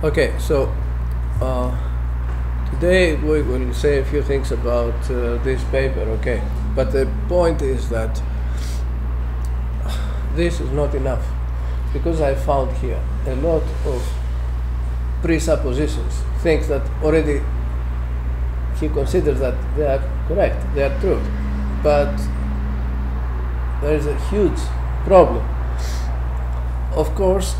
Okay, so today we will say a few things about this paper, okay? But the point is that this is not enough, because I found here a lot of presuppositions, things that already he considers that they are correct, they are true. But there is a huge problem. Of course,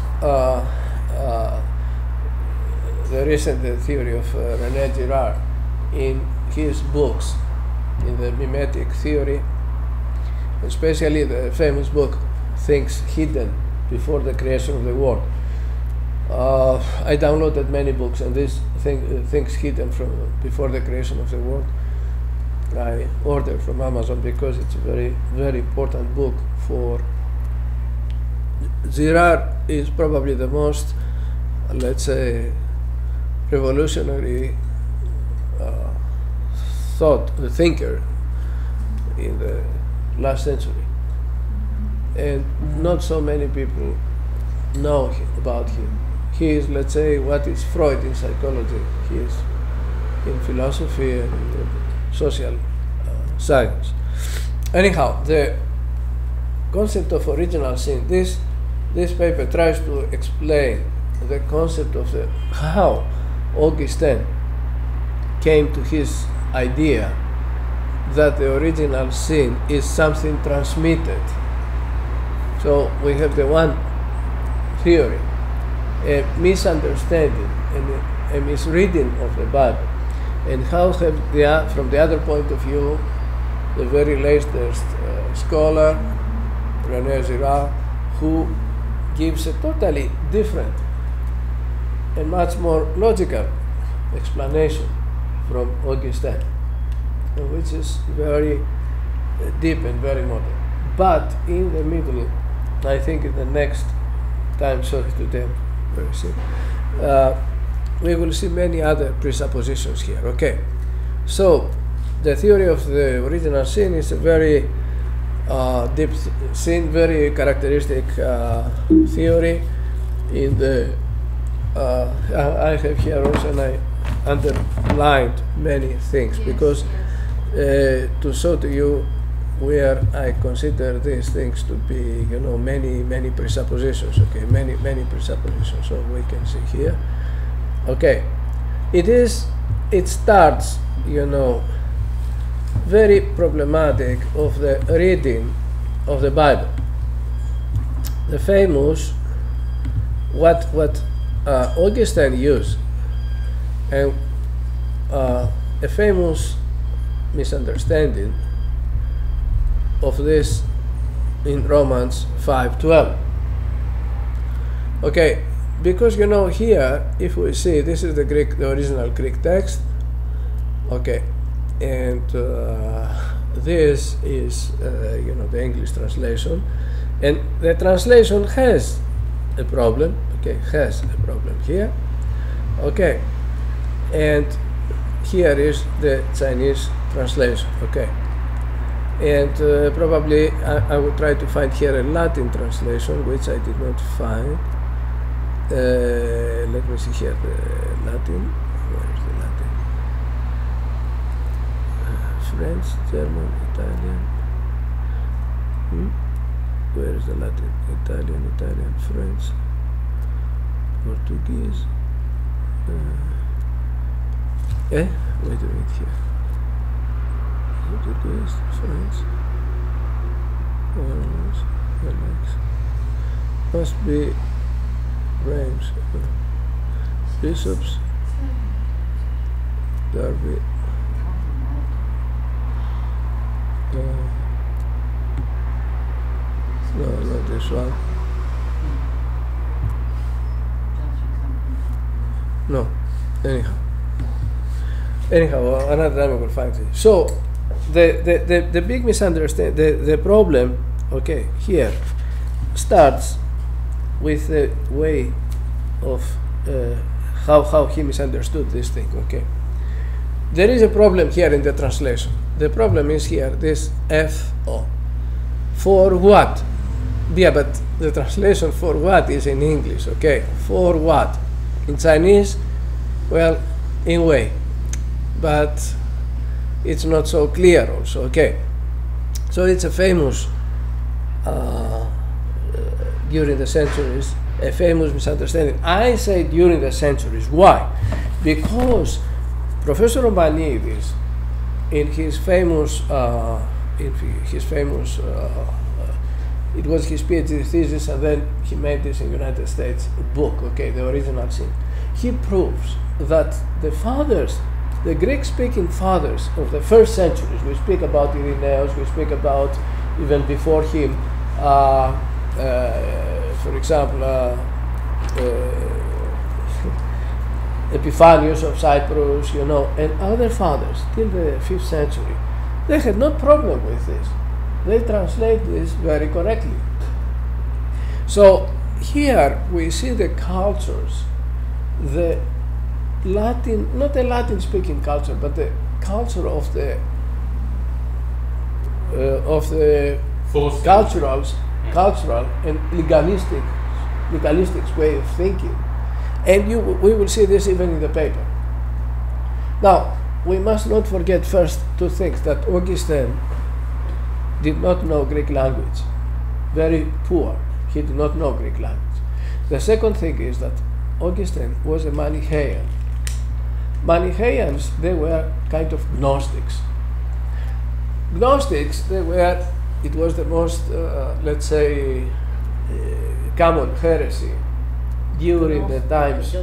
the recent theory of René Girard in his books, in the mimetic theory, especially the famous book Things Hidden Before the Creation of the World. I downloaded many books, and this Things Hidden from Before the Creation of the World I ordered from Amazon, because it's a very, very important book. For Girard is probably the most, let's say, revolutionary thinker in the last century, and not so many people know about him. He is, let's say, what is Freud in psychology. He is in philosophy and in social science. Anyhow, the concept of original sin, this paper tries to explain the concept of how Augustine came to his idea that the original sin is something transmitted. So we have the one theory, a misunderstanding and a misreading of the Bible, and how have from the other point of view, the very latest scholar, René Girard, who gives a totally different and much more logical explanation from Augustine, which is very deep and very modern. But in the middle, I think in the next time, sorry today, very sick, we will see many other presuppositions here. Okay, so the theory of the original sin is a very deep sin, very characteristic theory. In the I have here also, and I underlined many things, because to show to you where I consider these things to be, many presuppositions. Okay, many presuppositions. So we can see here. Okay, it starts, very problematic of the reading of the Bible. The famous what Augustine used, and a famous misunderstanding of this in Romans 5:12. Okay, because here, if we see, this is the original Greek text. Okay, and this is the English translation, and the translation has a problem. Okay, has a problem here. Okay, and here is the Chinese translation. Okay, and probably I will try to find here a Latin translation, which I did not find. Let me see here the Latin. Where is the Latin? French, German, Italian. Where is the Latin? Italian, French, Portuguese. Wait a minute here. Portuguese, French. Alex. Must be Reims. Bishops. Darby. No, not this one. No. Anyhow, another time I will find it. So, the big misunderstanding, the problem, okay, here starts with the way of how he misunderstood this thing. Okay, there is a problem here in the translation. The problem is here, this FO. For what? Yeah, but the translation for what is in English, okay? For what? In Chinese, well, in a way, but it's not so clear also. Okay, so it's a famous during the centuries, a famous misunderstanding. I say during the centuries. Why? Because Professor Romanidis, in his famous, it was his PhD thesis, and then he made this in the United States book. Okay, the original sin. He proves that the fathers, the Greek-speaking fathers of the first centuries, we speak about Irenaeus, we speak about even before him, for example, Epiphanius of Cyprus, you know, and other fathers till the 5th century. They had no problem with this. They translate this very correctly. So here we see the cultures, the Latin, not the Latin-speaking culture, but the culture of the cultural and legalistic way of thinking, and we will see this even in the paper. Now, we must not forget first two things: that Augustine did not know Greek language, very poor. He did not know Greek language. The second thing is that Augustine was a Manichaean. Manichaeans, they were kind of Gnostics. Gnostics, it was the most, let's say, common heresy during the times.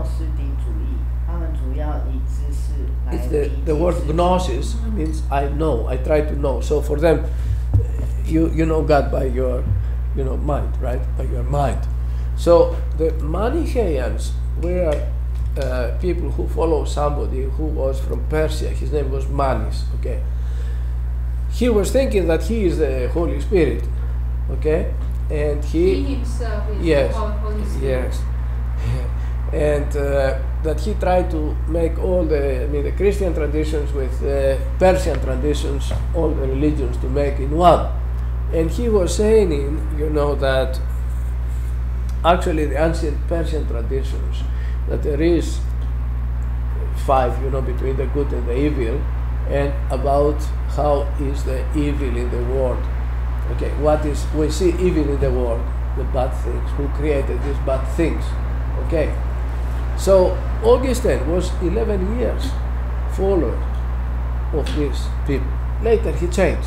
It's the word gnosis means I know, I try to know. So for them, you know God by your mind, right? By your mind. So the Manichaeans were people who follow somebody who was from Persia. His name was Manis. Okay. He was thinking that he is the Holy Spirit. Okay, and he himself is yes, the Holy Spirit. Yes, and that he tried to make all the Christian traditions with Persian traditions, all the religions to make in one. And he was saying, that actually the ancient Persian traditions, that there is five, between the good and the evil, and about how is the evil in the world. Okay, we see evil in the world, the bad things, who created these bad things. Okay, so Augustine was 11 years follower of these people. Later he changed.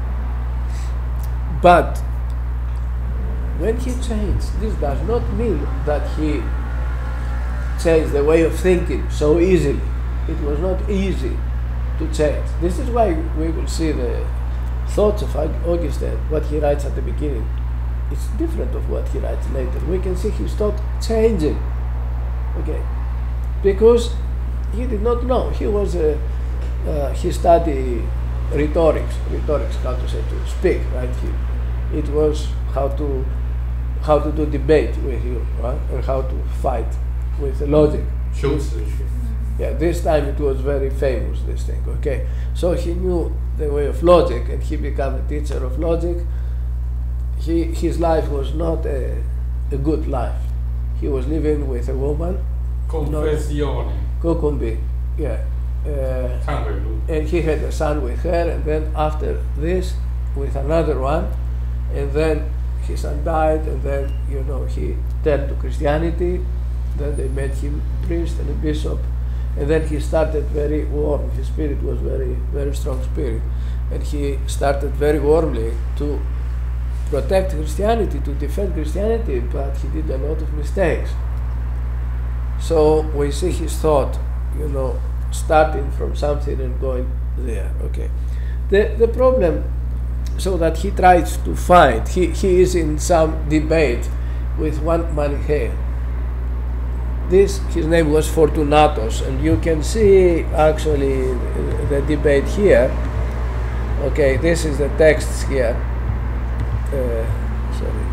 But when he changed, this does not mean that he changed the way of thinking so easily. It was not easy to change. This is why we will see the thoughts of Augustine, what he writes at the beginning. It's different of what he writes later. We can see his thought changing. Okay, because he did not know. He was he studied rhetorics, how to say, to speak, right? It was how to do debate with you, right? And how to fight with logic. Yeah, this time it was very famous, this thing. Okay, so he knew the way of logic, and he became a teacher of logic. His life was not a good life. He was living with a woman. Confessione. Kukumbi, yeah. And he had a son with her, and then after this, with another one, and then his son died, and then he turned to Christianity. Then they made him priest and a bishop, and then he started very warm. His spirit was very, very strong spirit, and he started very warmly to protect Christianity, to defend Christianity, but he did a lot of mistakes. So we see his thought, starting from something and going there. Okay, the problem, so that he tries to find, he is in some debate with one Manichaean. His name was Fortunatus, and you can see actually the debate here. Okay, this is the text here. Sorry.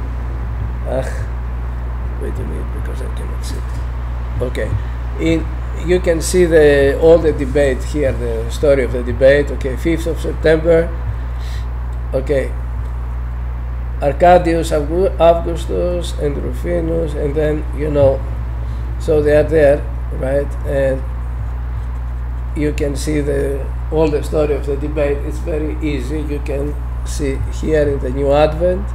Wait a minute, because I cannot see it. Okay, you can see all the debate here, the story of the debate. Okay, 5th of September. Okay, Arcadius Augustus and Rufinus, and then So they are there, right? And you can see all the story of the debate. It's very easy. You can see here in the New Advent,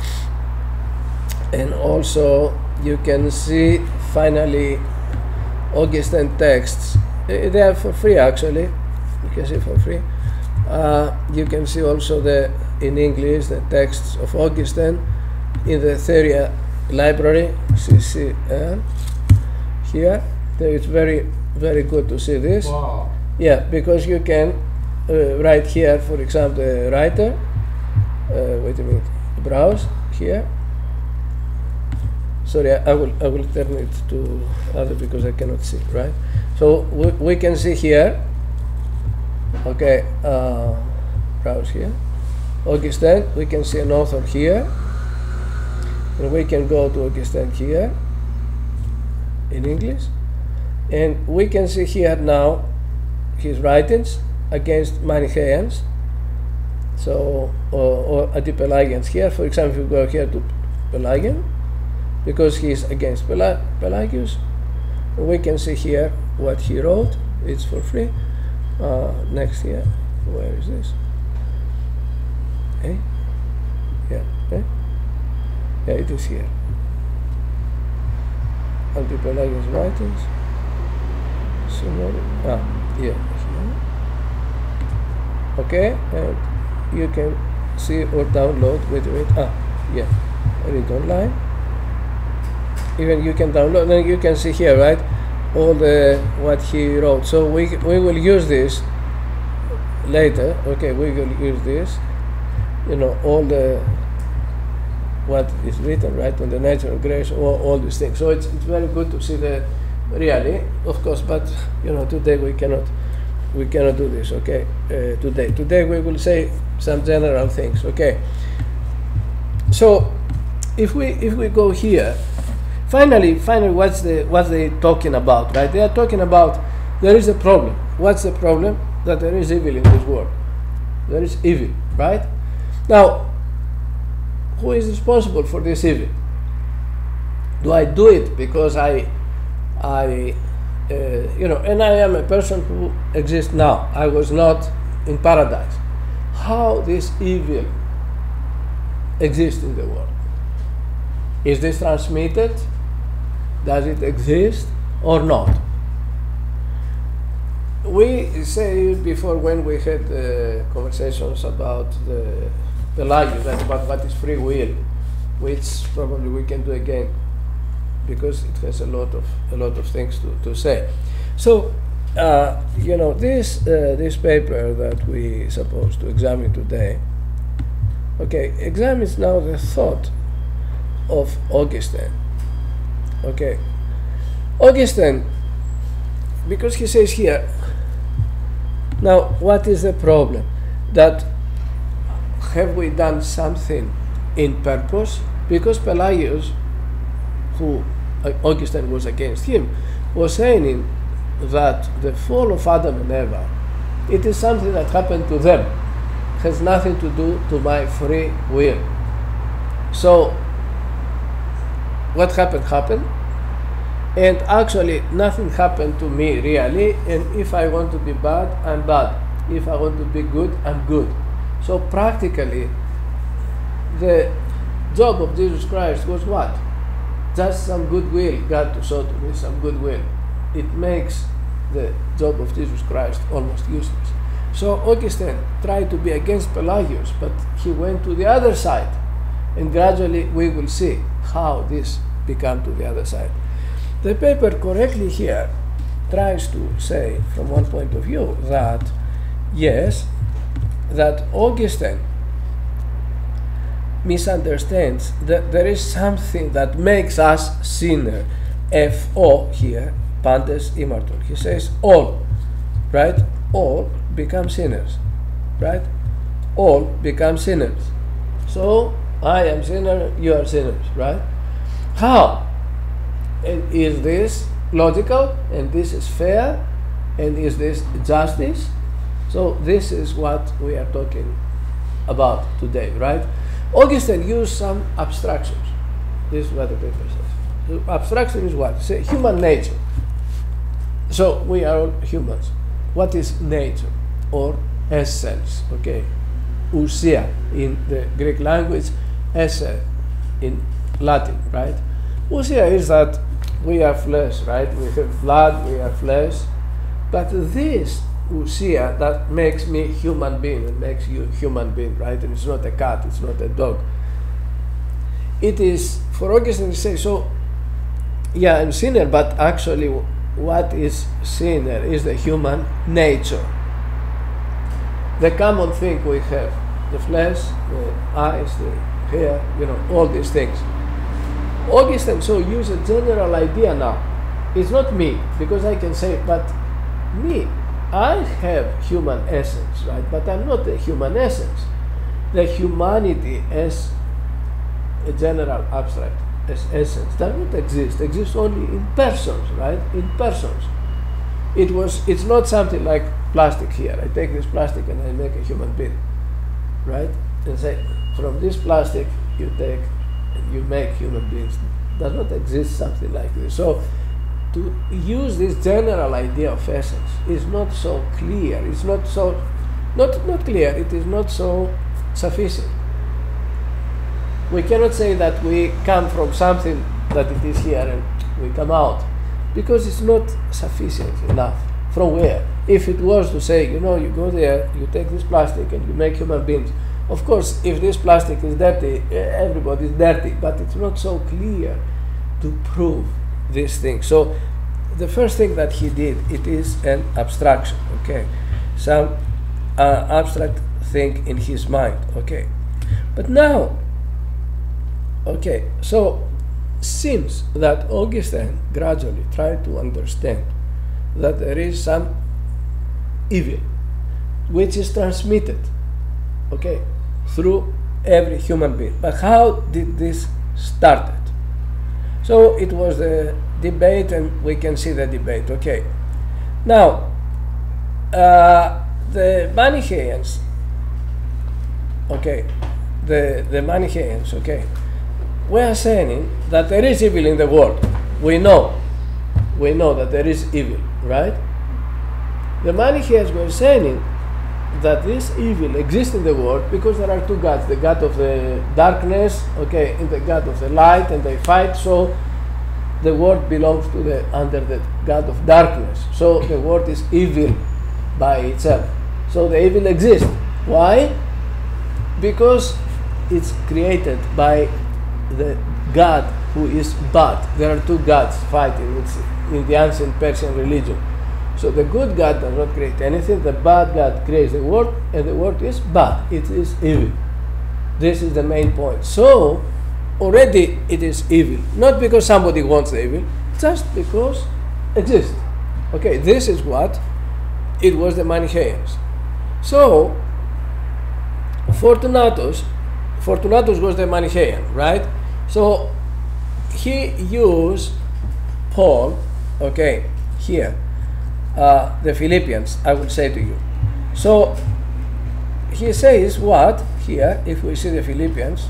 and also you can see finally Augustine texts. They are for free, actually. You can see for free. You can see also in English the texts of Augustine in the Theria library, CCL. Here, it's very, very good to see this. Wow. Yeah, because you can write here, for example, the writer. Wait a minute. Browse here. Sorry, I will turn it to other because I cannot see. Right. So we can see here. Okay. Browse here. Augustine. We can see an author here, and we can go to Augustine here in English, and we can see here now his writings against Manichaeans, so or Anti-Pelagians. Here, for example, if we go here to Pelagian, because he is against Pelagius, we can see here what he wrote. It's for free. Next here, where is this? Yeah, yeah, it is here. Anti-Pelagius writings. Yeah, here. Okay, and you can see or download. Wait. Yeah, read online. Even you can download, and you can see here, right, all what he wrote. So we will use this later. Okay, we will use this. You know, all what is written, right, on the nature of grace, all these things. So it's very good to see really, of course, but you know, today we cannot do this. Okay, today we will say some general things. Okay. So if we go here, finally, what's they talking about, right? They are talking about there is a problem. What's the problem? That there is evil in this world. There is evil, right? Now, who is responsible for this evil? Do I do it because I you know, and I am a person who exists now. I was not in paradise. How this evil exists in the world? Is this transmitted? Does it exist or not? We say before, when we had conversations about the Pelagius, about what is free will, which probably we can do again because it has a lot of things to say. So you know, this paper that we supposed to examine today, okay, examines now the thought of Augustine. Okay, Augustine, because he says here, now what is the problem? That have we done something in purpose? Because Pelagius, who Augustine was against him, was saying that the fall of Adam and Eva, it is something that happened to them, has nothing to do to my free will. So what happened, and actually nothing happened to me really, and if I want to be bad, I'm bad. If I want to be good, I'm good. So practically the job of Jesus Christ was what? Just some goodwill. God to show to me some goodwill. It makes the job of Jesus Christ almost useless. So Augustine tried to be against Pelagius, but he went to the other side, and gradually we will see how this became to the other side. The paper correctly here tries to say from one point of view that yes, that Augustine misunderstands that there is something that makes us sinner. F-O here, pantes imarton. He says all, right? All become sinners, right? All become sinners. So I am sinner, you are sinners, right? How? And is this logical? And this is fair? And is this justice? So this is what we are talking about today, right? Augustine used some abstractions. This is what the paper says. Abstraction is what? Say human nature. So we are all humans. What is nature or essence? Okay, ousia in the Greek language, esse in Latin, right? Ousia is that we are flesh, right? We have blood, we are flesh, but this ousia that makes me human being and makes you human being, right? And it's not a cat, it's not a dog. It is, for Augustine to say, so yeah, I'm sinner, but actually what is sinner is the human nature. The common thing we have, the flesh, the eyes, the hair, all these things. Augustine so use a general idea now. It's not me, because I can say, but me, I have human essence, right? But I'm not the human essence. The humanity as a general abstract, as essence, does not exist. Exists only in persons, right? In persons. It's not something like plastic here. I take this plastic and I make a human being, right? And say, from this plastic you take and you make human beings. Does not exist something like this. So to use this general idea of essence is not so clear. It's not so, not clear. It is not so sufficient. We cannot say that we come from something that it is here and we come out, because it's not sufficient enough. From where? If it was to say, you go there, you take this plastic and you make human beings. Of course, if this plastic is dirty, everybody is dirty, but it's not so clear to prove this thing. So the first thing that he did, it is an abstraction, okay? Some abstract thing in his mind, okay? But now, okay, so seems that Augustine gradually tried to understand that there is some evil which is transmitted, okay, through every human being. But how did this start? So it was the debate, and we can see the debate, okay. Now, the Manichaeans, okay, the Manichaeans, okay, we are saying that there is evil in the world. We know that there is evil, right? The Manichaeans were saying that this evil exists in the world because there are two gods, the god of the darkness, okay, and the god of the light, and they fight, so the world belongs to under the god of darkness. So the world is evil by itself. So the evil exists. Why? Because it's created by the God who is bad. There are two gods fighting. It's in the ancient Persian religion. So the good God does not create anything. The bad God creates the world, and the world is bad. It is evil. This is the main point. So already it is evil, not because somebody wants the evil, just because it exists. Okay, this is what it was, the Manichaeans. So Fortunatus was the Manichaean, right? So he used Paul, okay, here, the Philippians, I will say to you. So he says what here, if we see the Philippians,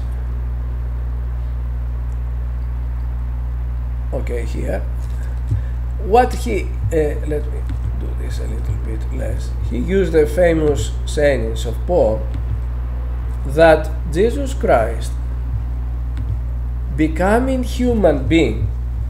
okay, here, what he, let me do this a little bit less. He used the famous sayings of Paul that Jesus Christ, becoming human being,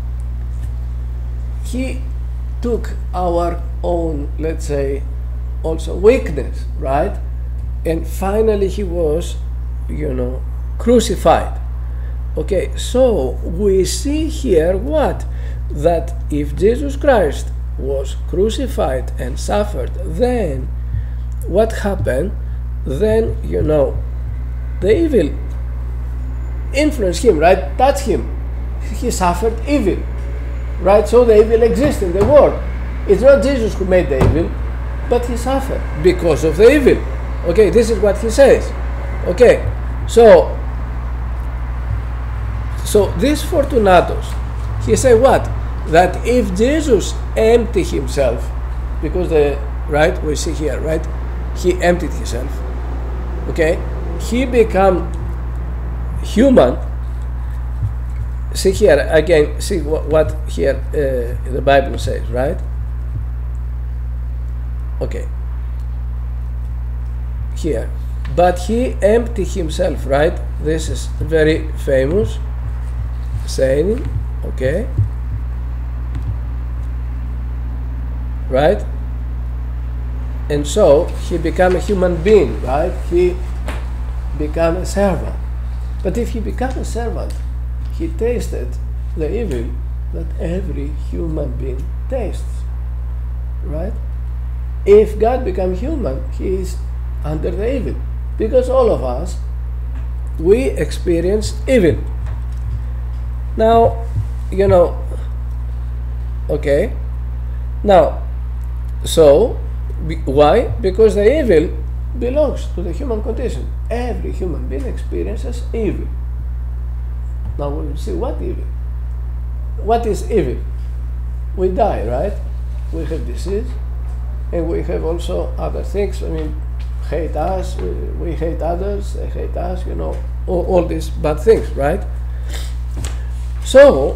he took our own, let's say, also weakness, right? And finally he was, crucified. Okay, so we see here what? That if Jesus Christ was crucified and suffered, then what happened? Then, the evil influenced him, right? Touched him. He suffered evil, right? So the evil exists in the world. It's not Jesus who made the evil, but he suffered because of the evil. Okay, this is what he says. Okay, so this Fortunatus, he said what? That if Jesus emptied himself, because we see here, right? He emptied himself. Okay, he became human. see here again, see what here the Bible says, right? Okay. Here. But he emptied himself, right? This is very famous saying, okay? Right? And so he became a human being, right? He became a servant. But if he became a servant, he tasted the evil that every human being tastes, right? If God became human, he is under the evil, because all of us, we experience evil. Now, you know, okay, now, so why? Because the evil belongs to the human condition. Every human being experiences evil. Now we will see what evil. What is evil? We die, right? We have disease, and we have also other things. I mean, hate us, we hate others, they hate us, you know, all these bad things, right? So,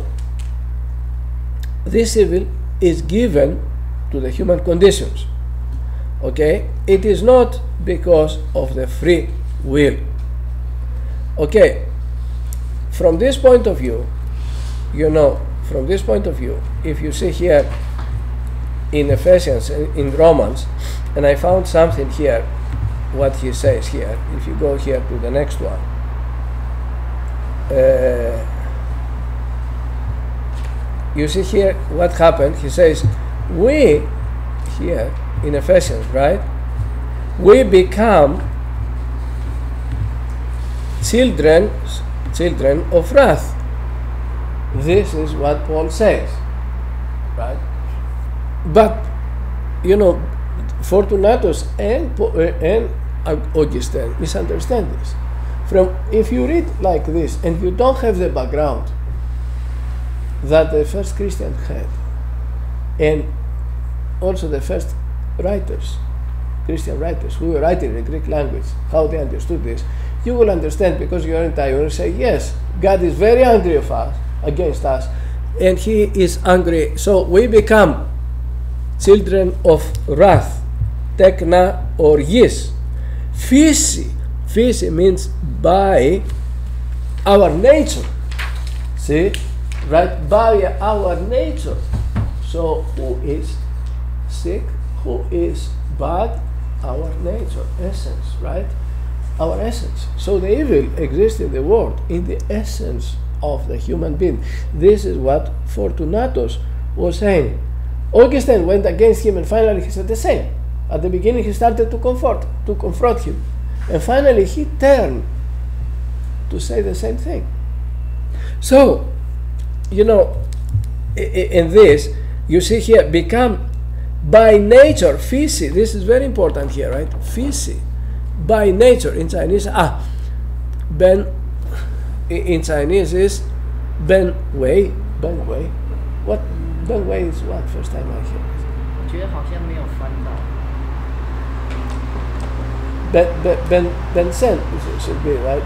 this evil is given to the human conditions, okay? It is not because of the free will, okay? From this point of view, you know, from this point of view, if you see here in Ephesians, in Romans, and I found something here, what he says here, if you go here to the next one, you see here what happened. He says, we, here in Ephesians, right, we become children of wrath. This is what Paul says, right? But, you know, Fortunatus and Augustine misunderstand this. If you read like this and you don't have the background that the first Christian had, and also the first writers, Christian writers who were writing in the Greek language, how they understood this, you will understand, because you are in time, you will say, yes, God is very angry of us, against us, and he is angry, so we become children of wrath, tekna or yis. Physi means by our nature. See? Right? By our nature. So who is sick? Who is bad? Our nature, essence, right? Our essence. So the evil exists in the world, in the essence of the human being. This is what Fortunatus was saying. Augustine went against him, and finally he said the same. At the beginning he started to confront him, and finally he turned to say the same thing. So, you know, in this, you see here, become by nature, physi, this is very important here, right? Physi, by nature, in Chinese, ben, in Chinese is ben wei. What? Ben wei is what? First time I hear it. 我觉得好像没有翻到。 Ben Sen should be right.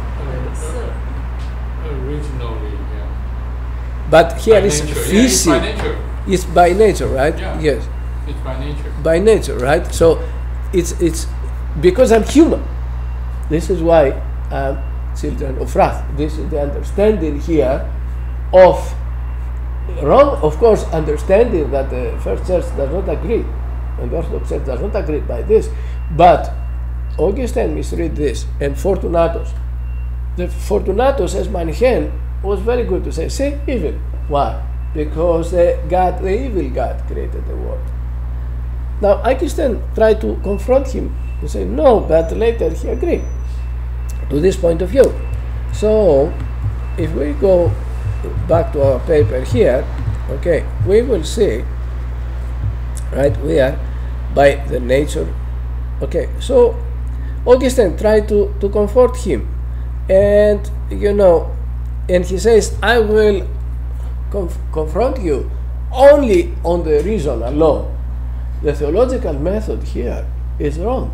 Originally, yeah. But here By is nature. Yeah, physi. it's by nature. It's by nature, right? Yeah. Yes. It's by nature. By nature, right? So it's because I'm human. This is why I'm children of wrath. This is the understanding here of wrong, of course, understanding that the First Church does not agree, and the Orthodox Church does not agree by this, but Augustine misread this, and Fortunatus. The Fortunatus as Manichaean was very good to say, see, evil. Why? Because the evil God created the world. Now, Augustine tried to confront him and say, no, but later he agreed to this point of view. So, if we go back to our paper here, okay, we will see, right, we are by the nature, okay, so Augustine tried to comfort him, and you know, and he says, I will confront you only on the reason alone. The theological method here is wrong.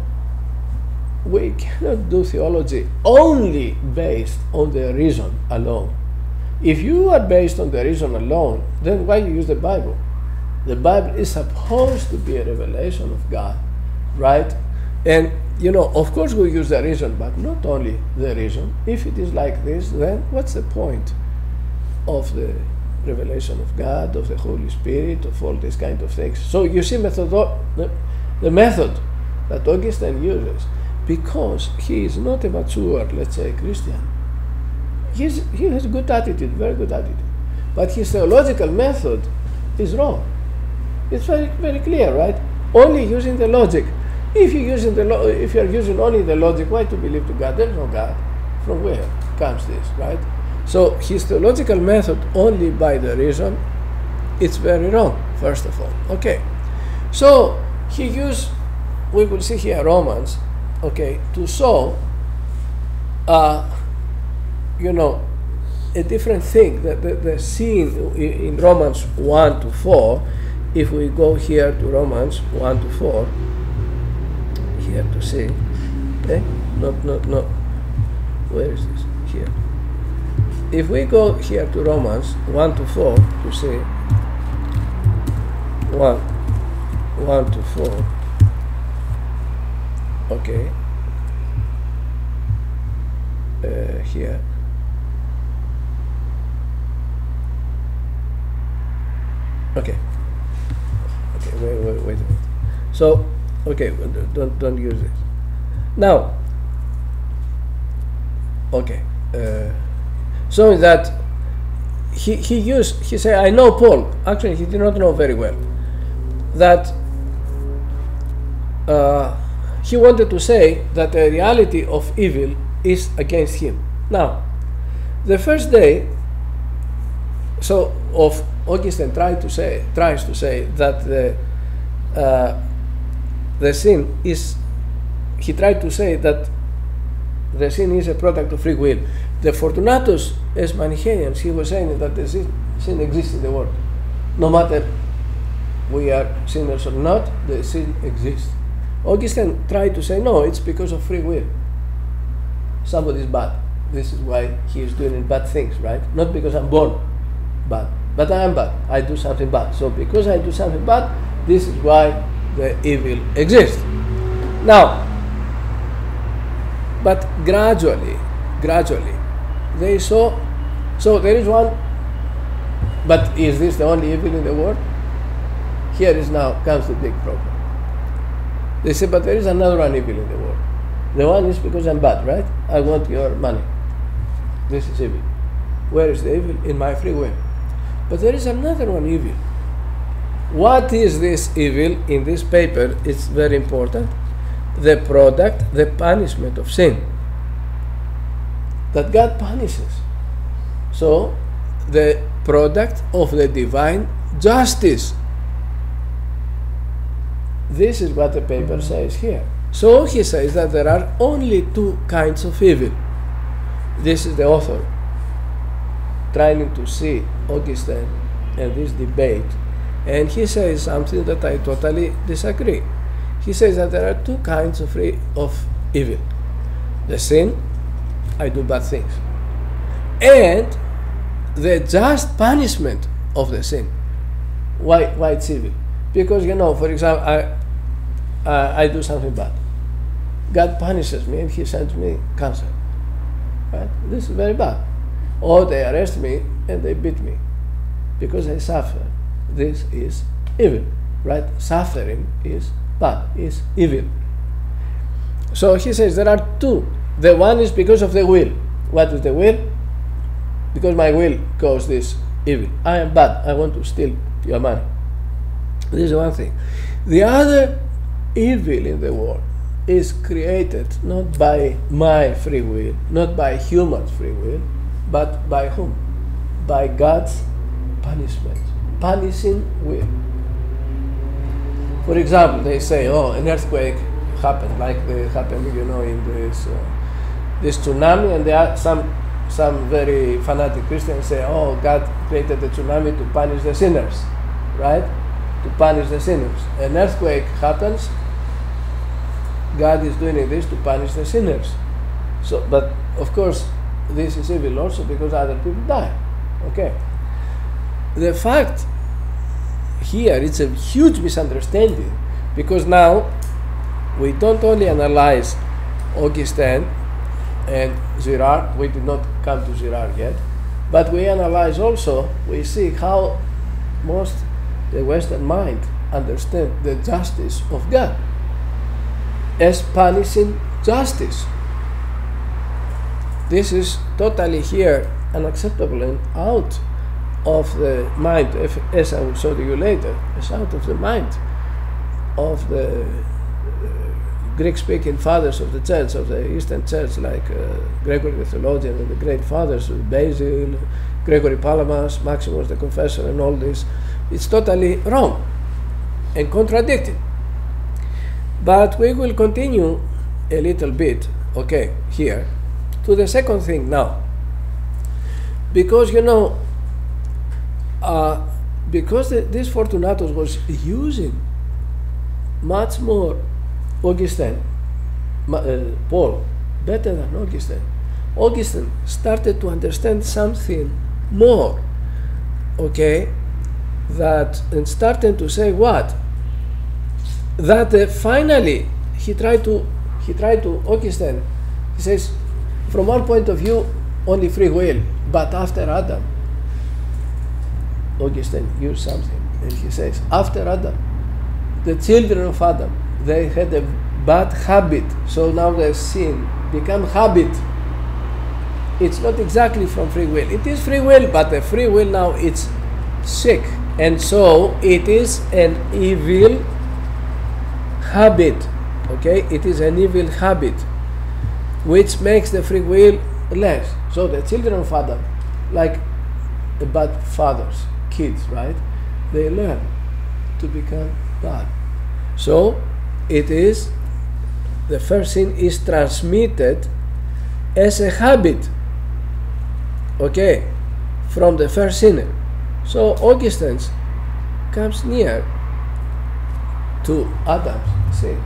We cannot do theology only based on the reason alone. If you are based on the reason alone, then why you use the Bible? The Bible is supposed to be a revelation of God, right? And of course we use the reason, but not only the reason. If it is like this, then what's the point of the revelation of God, of the Holy Spirit, of all these kind of things? So you see the method that Augustine uses, because he is not a mature, let's say, Christian. He has a good attitude, very good attitude, but his theological method is wrong. It's very, very clear, right? Only using the logic. If you are using only the logic, why to believe to God? There is no God. From where comes this, right? So his theological method only by the reason, it's very wrong, first of all. Okay. So he used, we will see here Romans, okay, to show a different thing. The scene in Romans 1 to 4, if we go here to Romans 1 to 4, here to see, okay, not, where is this? Here. If we go here to Romans 1 to 4 to see 1 to 4, okay, here. Okay, wait a minute. So, okay, don't use this. Now, okay, so that he said, I know Paul, actually he did not know very well, that he wanted to say that the reality of evil is against him. Now, the first day, so of Augustine tries to say that the sin is, he tried to say that the sin is a product of free will. The Fortunatus, as Manichaeans, he was saying that the sin exists in the world. No matter we are sinners or not, the sin exists. Augustine tried to say, no, it's because of free will. Somebody is bad. This is why he is doing bad things, right? Not because I'm born bad, but I am bad. I do something bad. So because I do something bad, this is why the evil exists. Now, but gradually, they saw, so there is one, but is this the only evil in the world? Here is now comes the big problem. They say, but there is another one evil in the world. The one is because I'm bad, right? I want your money. This is evil. Where is the evil? In my free will. But there is another one evil. What is this evil? In this paper, it's very important. The product, the punishment of sin. That God punishes. So, the product of the divine justice. This is what the paper says here. So he says that there are only two kinds of evil. This is the author trying to see Augustine and this debate, and he says something that I totally disagree. He says that there are two kinds of evil. The sin, I do bad things, and the just punishment of the sin. Why it's evil? Because, for example, I do something bad. God punishes me and he sends me cancer. Right? This is very bad. Or they arrest me and they beat me because I suffer. This is evil. Right? Suffering is bad, is evil. So he says there are two. The one is because of the will. What is the will? Because my will caused this evil. I am bad. I want to steal your money. This is one thing. The other evil in the world is created not by my free will, not by human free will, but by whom? By God's punishment, punishing will. For example, they say, an earthquake happened, like they happened, in this tsunami, and there are some very fanatic Christians say, God created the tsunami to punish the sinners, right? To punish the sinners. An earthquake happens, God is doing this to punish the sinners. So, but of course, this is evil also because other people die. Okay. The fact here, it's a huge misunderstanding, because now we don't only analyze Augustine and Girard, we did not come to Girard yet, but we analyze also, we see how most the Western mind understand the justice of God as punishing justice. This is totally here unacceptable and out of the mind, as I will show you later, is out of the mind of the Greek-speaking fathers of the church, of the Eastern Church, like Gregory the Theologian and the great fathers, Basil, Gregory Palamas, Maximus the Confessor, and all this. It's totally wrong and contradicting. But we will continue a little bit, okay, here, to the second thing now. Because, you know, because this Fortunatus was using much more Augustine, Paul, better than Augustine. Augustine started to understand something more, okay, that, and started to say what? That finally he tried to Augustine, he says, from one point of view, only free will, but after Adam, Augustine used something, and he says, after Adam, the children of Adam, they had a bad habit, so now the sin become habit. It's not exactly from free will. It is free will, but the free will now it's sick, and so it is an evil habit. Okay, it is an evil habit, which makes the free will less. So the children of Adam, like the bad fathers, kids, right? They learn to become bad. So it is, the first sin is transmitted as a habit, okay, from the first sinner. So Augustine comes near to Adam's sin,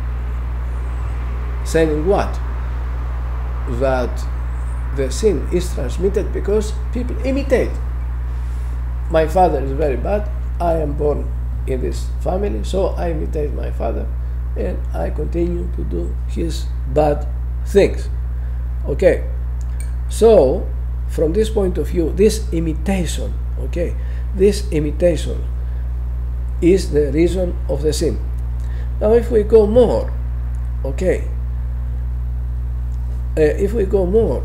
saying what? That the sin is transmitted because people imitate. My father is very bad, I am born in this family, so I imitate my father and I continue to do his bad things. Okay, so from this point of view, this imitation, okay, this imitation is the reason of the sin. Now if we go more, okay, if we go more,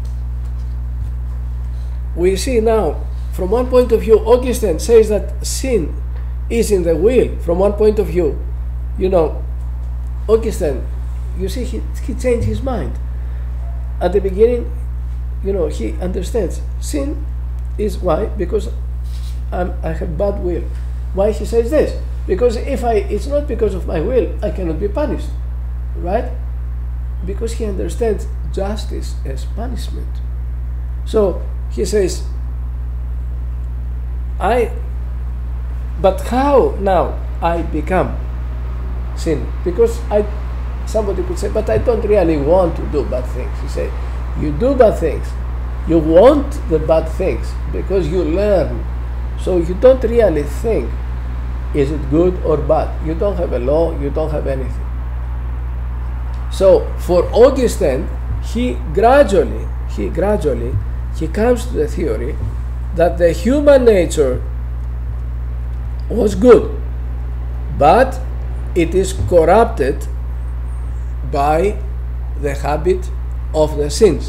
we see now, from one point of view, Augustine says that sin is in the will. From one point of view, you know, Augustine, you see, he changed his mind. At the beginning, you know, he understands sin is why? Because I have bad will. Why he says this? Because if it's not because of my will, I cannot be punished, right? Because he understands justice as punishment. So he says, but how now I become sin? Because somebody could say, but I don't really want to do bad things. He said, you do bad things. You want the bad things because you learn. So you don't really think, is it good or bad? You don't have a law, you don't have anything. So for Augustine, he gradually comes to the theory that the human nature was good, but it is corrupted by the habit of the sins.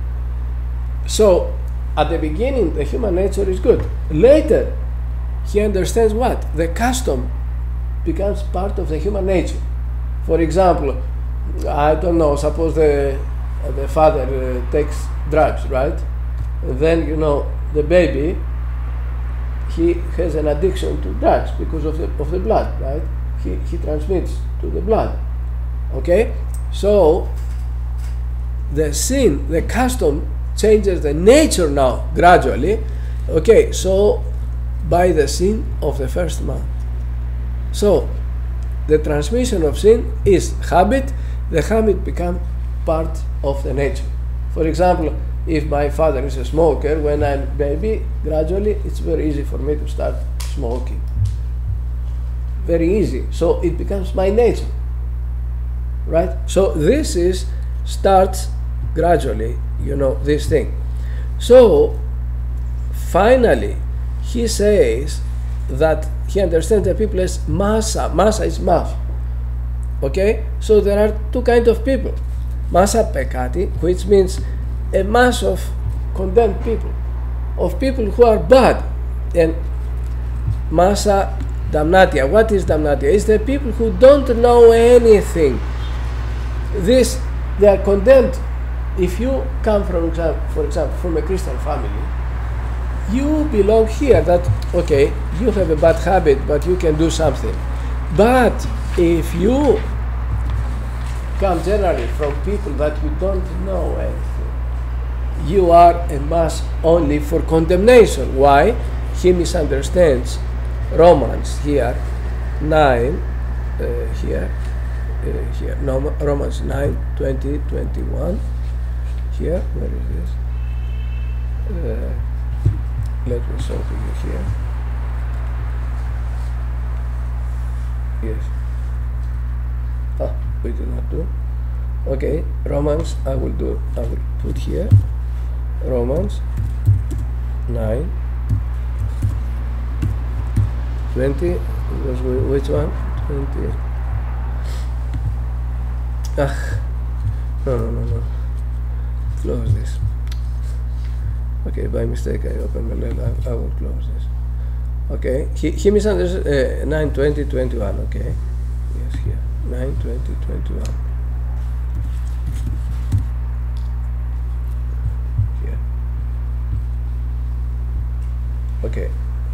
So at the beginning, the human nature is good. Later, he understands what? The custom becomes part of the human nature. For example, I don't know, suppose the father takes drugs, right? And then, you know, the baby, he has an addiction to drugs because of the blood, right? He transmits to the blood. Okay? So the sin, the custom changes the nature now gradually. Okay, so by the sin of the first man. So the transmission of sin is habit. The habit becomes part of the nature. For example, if my father is a smoker, when I'm a baby, gradually it's very easy for me to start smoking. Very easy. So it becomes my nature. Right? So this starts gradually, this thing. So finally, he says that he understands the people as massa. Massa is mass. Okay? So there are two kinds of people. Massa peccati, which means a mass of condemned people, of people who are bad. And massa damnatia. What is damnatia? It's the people who don't know anything. They are condemned. If you come from, for example, from a Christian family, you belong here. That, okay, you have a bad habit, but you can do something. But if you come generally from people that you don't know anything, you are a mass only for condemnation. Why? He misunderstands Romans here, 9, Romans 9, 20, 21. Here, where is this? Let me show to you here. Yes. We do not do. Okay, Romans, I will put here. Romans 9, 20, which one? 20. No. Close this. Okay, by mistake I opened the letter. I will close this. Okay, he misunderstood 9, 20, 21. Okay, yes, here 9, 20, 21. Here. Okay.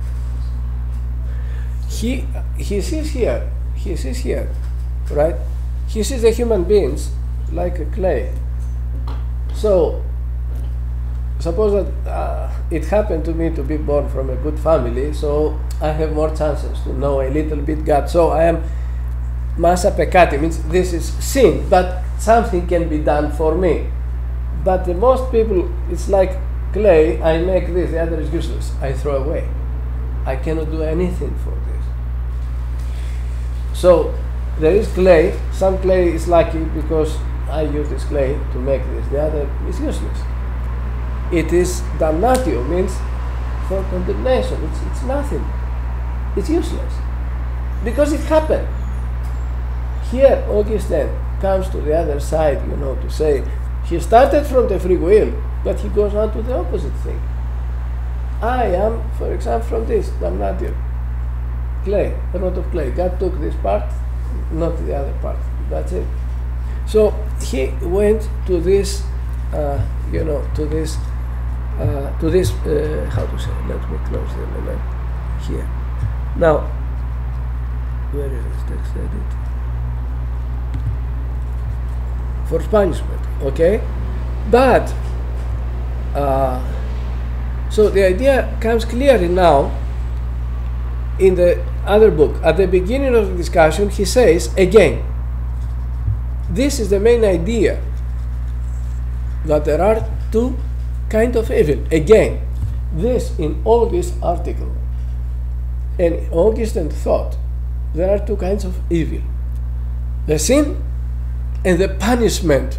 He sees here, right? He sees the human beings like a clay. So, suppose that it happened to me to be born from a good family, so I have more chances to know a little bit God. So I am massa peccati, means this is sin, but something can be done for me. But the most people, it's like clay, I make this, the other is useless, I throw away. I cannot do anything for this. So there is clay, some clay is lucky because I use this clay to make this, the other is useless. It is damnatio, means for condemnation, it's nothing, it's useless, because it happened. Here Augustine comes to the other side, to say, he started from the free will, but he goes on to the opposite thing. I am, for example, from this, damnatio, clay, a lot of clay. God took this part, not the other part, that's it. So he went to this, how to say, let me close the element here. Now, where is this text edit? For punishment, okay? But, so the idea comes clearly now in the other book. At the beginning of the discussion, he says, again, this is the main idea, that there are two kinds of evil. Again, this in August's article, and Augustine thought there are two kinds of evil: the sin and the punishment.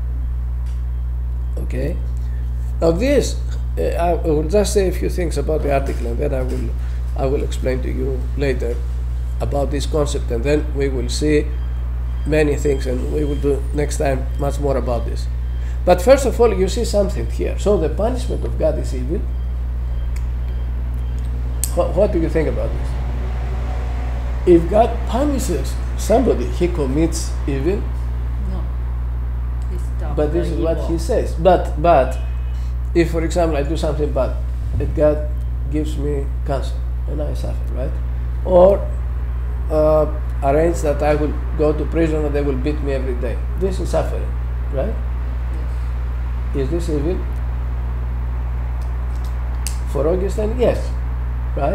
Okay? Now this, I will just say a few things about the article, and then I will explain to you later about this concept, and then we will see many things, and we will do next time much more about this. But first of all, you see something here. So the punishment of God is evil. What do you think about this? If God punishes somebody, he commits evil. No. But this is what he says. But if, for example, I do something bad, and God gives me cancer, and I suffer, right? Or arrange that I will go to prison and they will beat me every day. This is suffering, right? Yes. Is this evil? For Augustine, yes, right?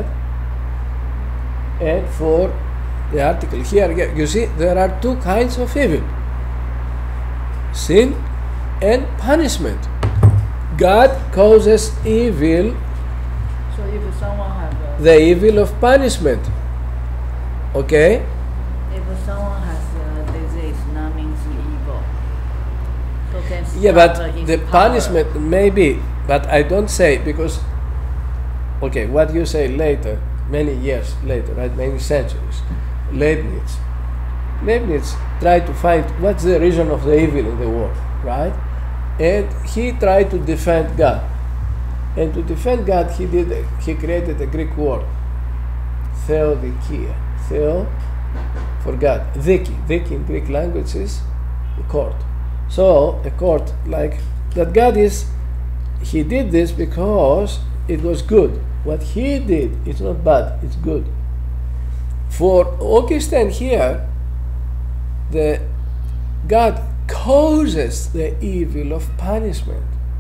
And for the article here, you see, there are two kinds of evil: sin and punishment. God causes evil, So if someone have the evil of punishment. Okay? if someone has a disease, that means evil. So can Yeah, stop but his the power. punishment maybe, but I don't say, because, okay, what you say later, many years later, right, many centuries, Leibniz tried to find what's the reason of the evil in the world, right? And he tried to defend God. And to defend God, he created a Greek word, theodikia, theo for God, diki in Greek language is a court. So a court like that God is, he did this because it was good. What he did, it's not bad, it's good. For Augustine here, the God causes the evil of punishment.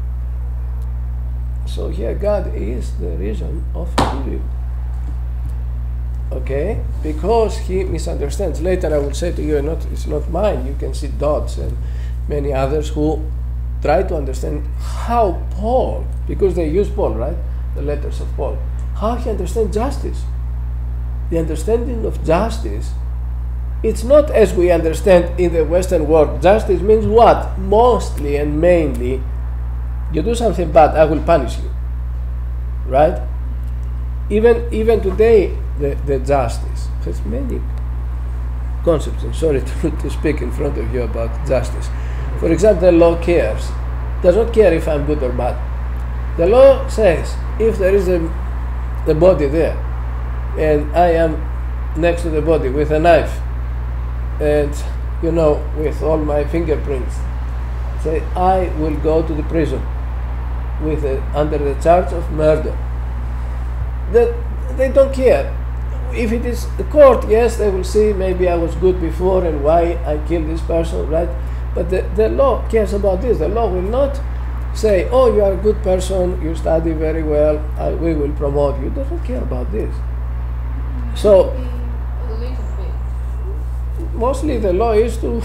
So here God is the reason of evil. Okay? Because he misunderstands. Later I will say to you, it's not mine. You can see Dodds and many others who try to understand how Paul, because they use Paul, right? The letters of Paul, how he understands justice. The understanding of justice, it's not as we understand in the Western world. Justice means what? Mostly and mainly, you do something bad, I will punish you. Right? Even today, the justice has many concepts. I'm sorry to speak in front of you about justice. For example, the law does not care if I'm good or bad. The law says if there is the body there and I am next to the body with a knife and with all my fingerprints, say I will go to the prison under the charge of murder. They don't care. If it is the court, yes, they will see maybe I was good before and why I killed this person, right? But the law cares about this. The law will not say, oh, you are a good person, you study very well, we will promote you. It doesn't care about this. So, mostly the law is to,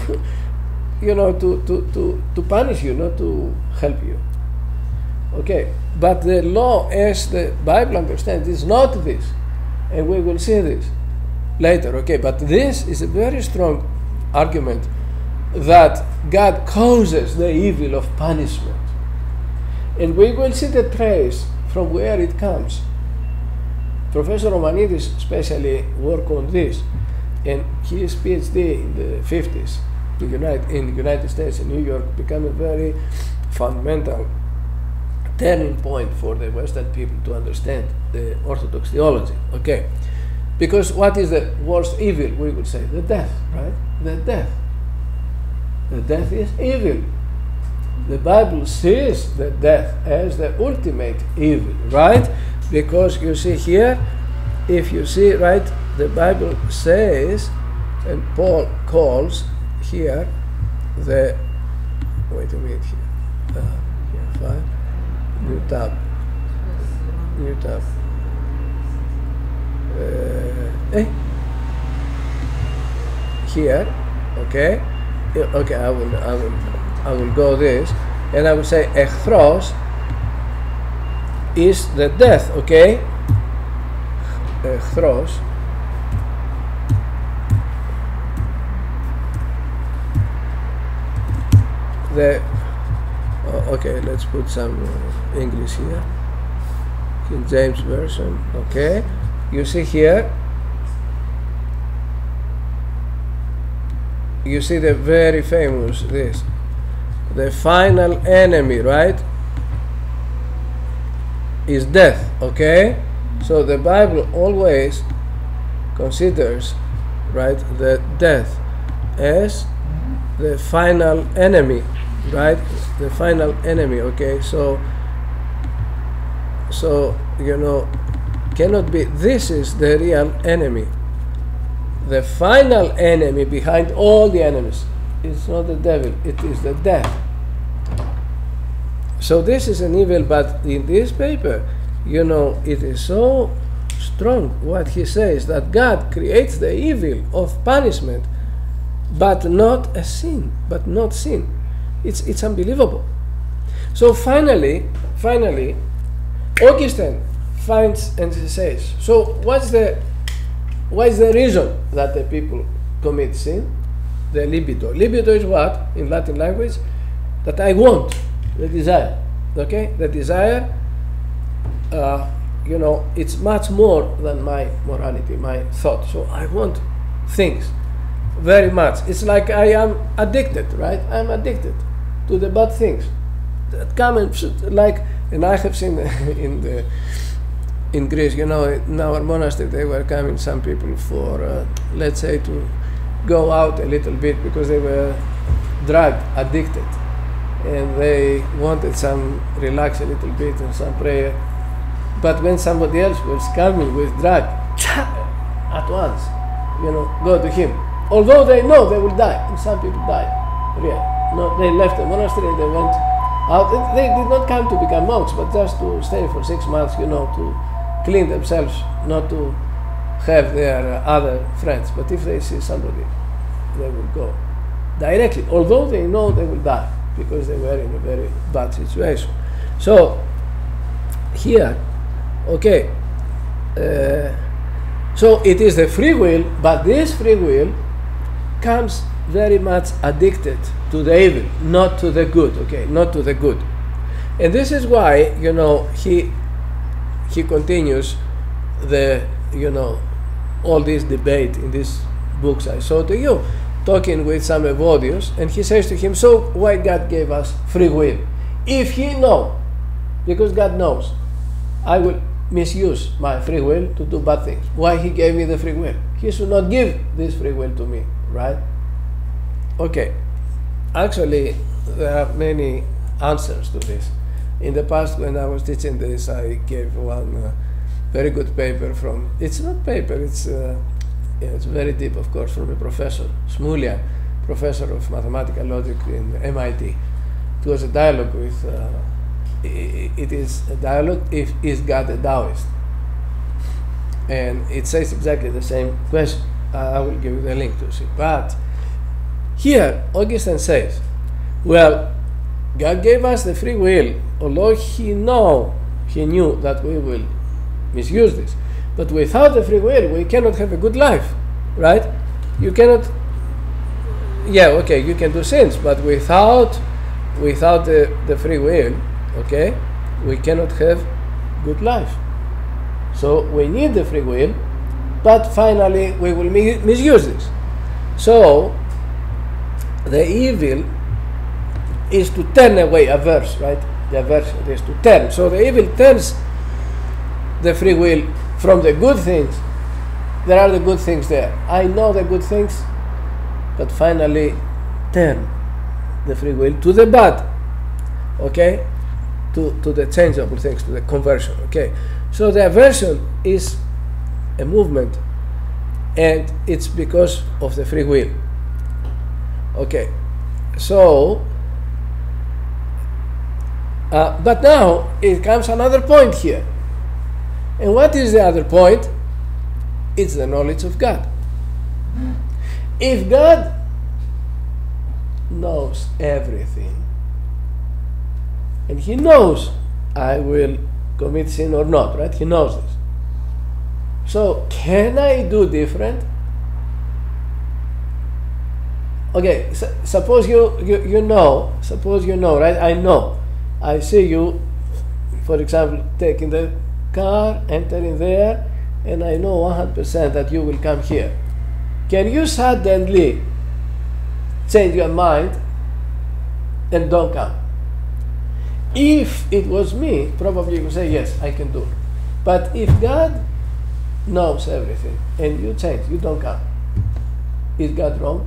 to punish you, not to help you. Okay, but the law, as the Bible understands, is not this, and we will see this later. Okay, but this is a very strong argument that God causes the evil of punishment, and we will see the trace from where it comes. Professor Romanidis especially worked on this, and his PhD in the 50s in the United States, in New York, became a very fundamental turning point for the Western people to understand the Orthodox theology. Okay, because what is the worst evil? We would say the death, right? The death is evil. The Bible sees the death as the ultimate evil, right? Because you see here, if you see, right, the Bible says, and Paul calls here the, wait a minute here, here 5, new tab, here, okay, okay, I will go this, and I will say echthros is the death, okay, echthros, okay, let's put some English here, King James Version, okay, you see here, you see the very famous this, the final enemy, right, is death, okay? So the Bible always considers, right, the death as the final enemy, right, the final enemy, okay? So cannot be, this is the real enemy. The final enemy behind all the enemies is not the devil, it is the death. So this is an evil, but in this paper, it is so strong what he says, that God creates the evil of punishment, but not a sin, but not sin. It's unbelievable. So finally, Augustine finds and he says, so what's the reason that the people commit sin? The libido. Libido is what, in Latin language? That I want, the desire. Okay? The desire, it's much more than my morality, my thought. So I want things very much. It's like I am addicted, right? I'm addicted to the bad things that come and I have seen in Greece, in our monastery, they were coming, some people, for, let's say, to go out a little bit because they were drug addicted and they wanted some relax a little bit and some prayer. But when somebody else was coming with drug, at once, go to him. Although they know they will die, and some people died, really. No, they left the monastery and they went out. They did not come to become monks, but just to stay for 6 months, to clean themselves, not to have their other friends. But if they see somebody, they will go directly, although they know they will die because they were in a very bad situation. So here, okay, so it is the free will, but this free will comes very much addicted to the evil, not to the good, okay, not to the good. And this is why, he continues all this debate in these books I showed to you, talking with some Evodius, and he says to him, so why God gave us free will? If he knows, because God knows, I will misuse my free will to do bad things. Why he gave me the free will? He should not give this free will to me, right? Okay, actually there are many answers to this. In the past, when I was teaching this, I gave one very good paper from, it's not paper, it's very deep, of course, from a professor, Smulia, professor of mathematical logic in MIT. It was a dialogue with, it is a dialogue, is God a Taoist? And it says exactly the same question. I will give you the link to see. But here, Augustine says, well, God gave us the free will, although he knew that we will misuse this. But without the free will, we cannot have a good life, right? You cannot, you can do sins, but without the free will, okay, we cannot have good life. So we need the free will, but finally we will misuse this. So the evil is to turn away, averse, right? The aversion is to turn. So the evil turns the free will from the good things. There are the good things there. I know the good things, but finally turn the free will to the bad, okay? To the changeable things, to the conversion, okay? So the aversion is a movement, and it's because of the free will. Okay, so but now it comes another point here. And what is the other point? It's the knowledge of God. If God knows everything, and he knows I will commit sin or not, right? He knows this. So can I do different? Okay, suppose you know, right? I know. I see you, for example, taking the car, entering there, and I know 100% that you will come here. Can you suddenly change your mind and don't come? If it was me, probably you would say, yes, I can do it. But if God knows everything and you change, you don't come, is God wrong?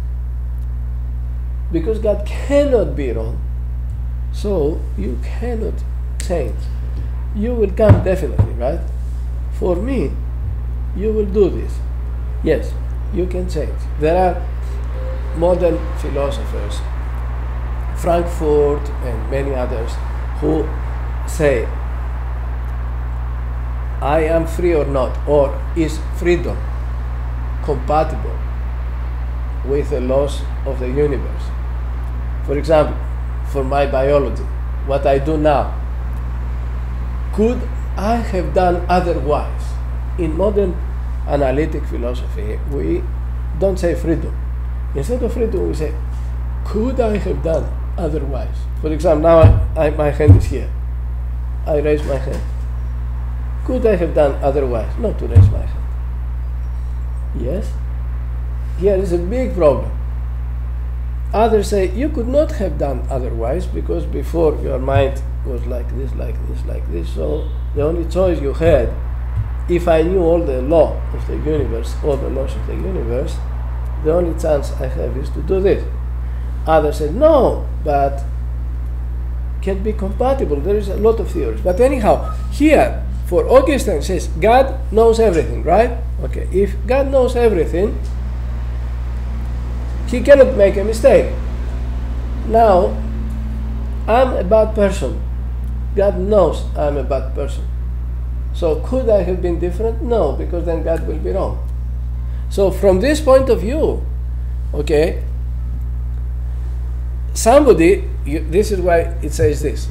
Because God cannot be wrong, so you cannot change. You will come definitely, right? For me, you will do this. Yes, you can change. There are modern philosophers, Frankfurt and many others, who say, I am free or not, or is freedom compatible with the laws of the universe? For example, for my biology, what I do now, could I have done otherwise? In modern analytic philosophy, we don't say freedom. Instead of freedom, we say, could I have done otherwise? For example, now my hand is here. I raise my hand. Could I have done otherwise? Not to raise my hand. Yes? Here is a big problem. Others say you could not have done otherwise because before your mind was like this, like this, like this. So the only choice you had, if I knew all the law of the universe, all the laws of the universe, the only chance I have is to do this. Others said no, but can be compatible. There is a lot of theories. But anyhow, here for Augustine says God knows everything, right? Okay, if God knows everything, he cannot make a mistake. Now, I'm a bad person. God knows I'm a bad person. So could I have been different? No, because then God will be wrong. So from this point of view, okay, somebody, this is why it says this.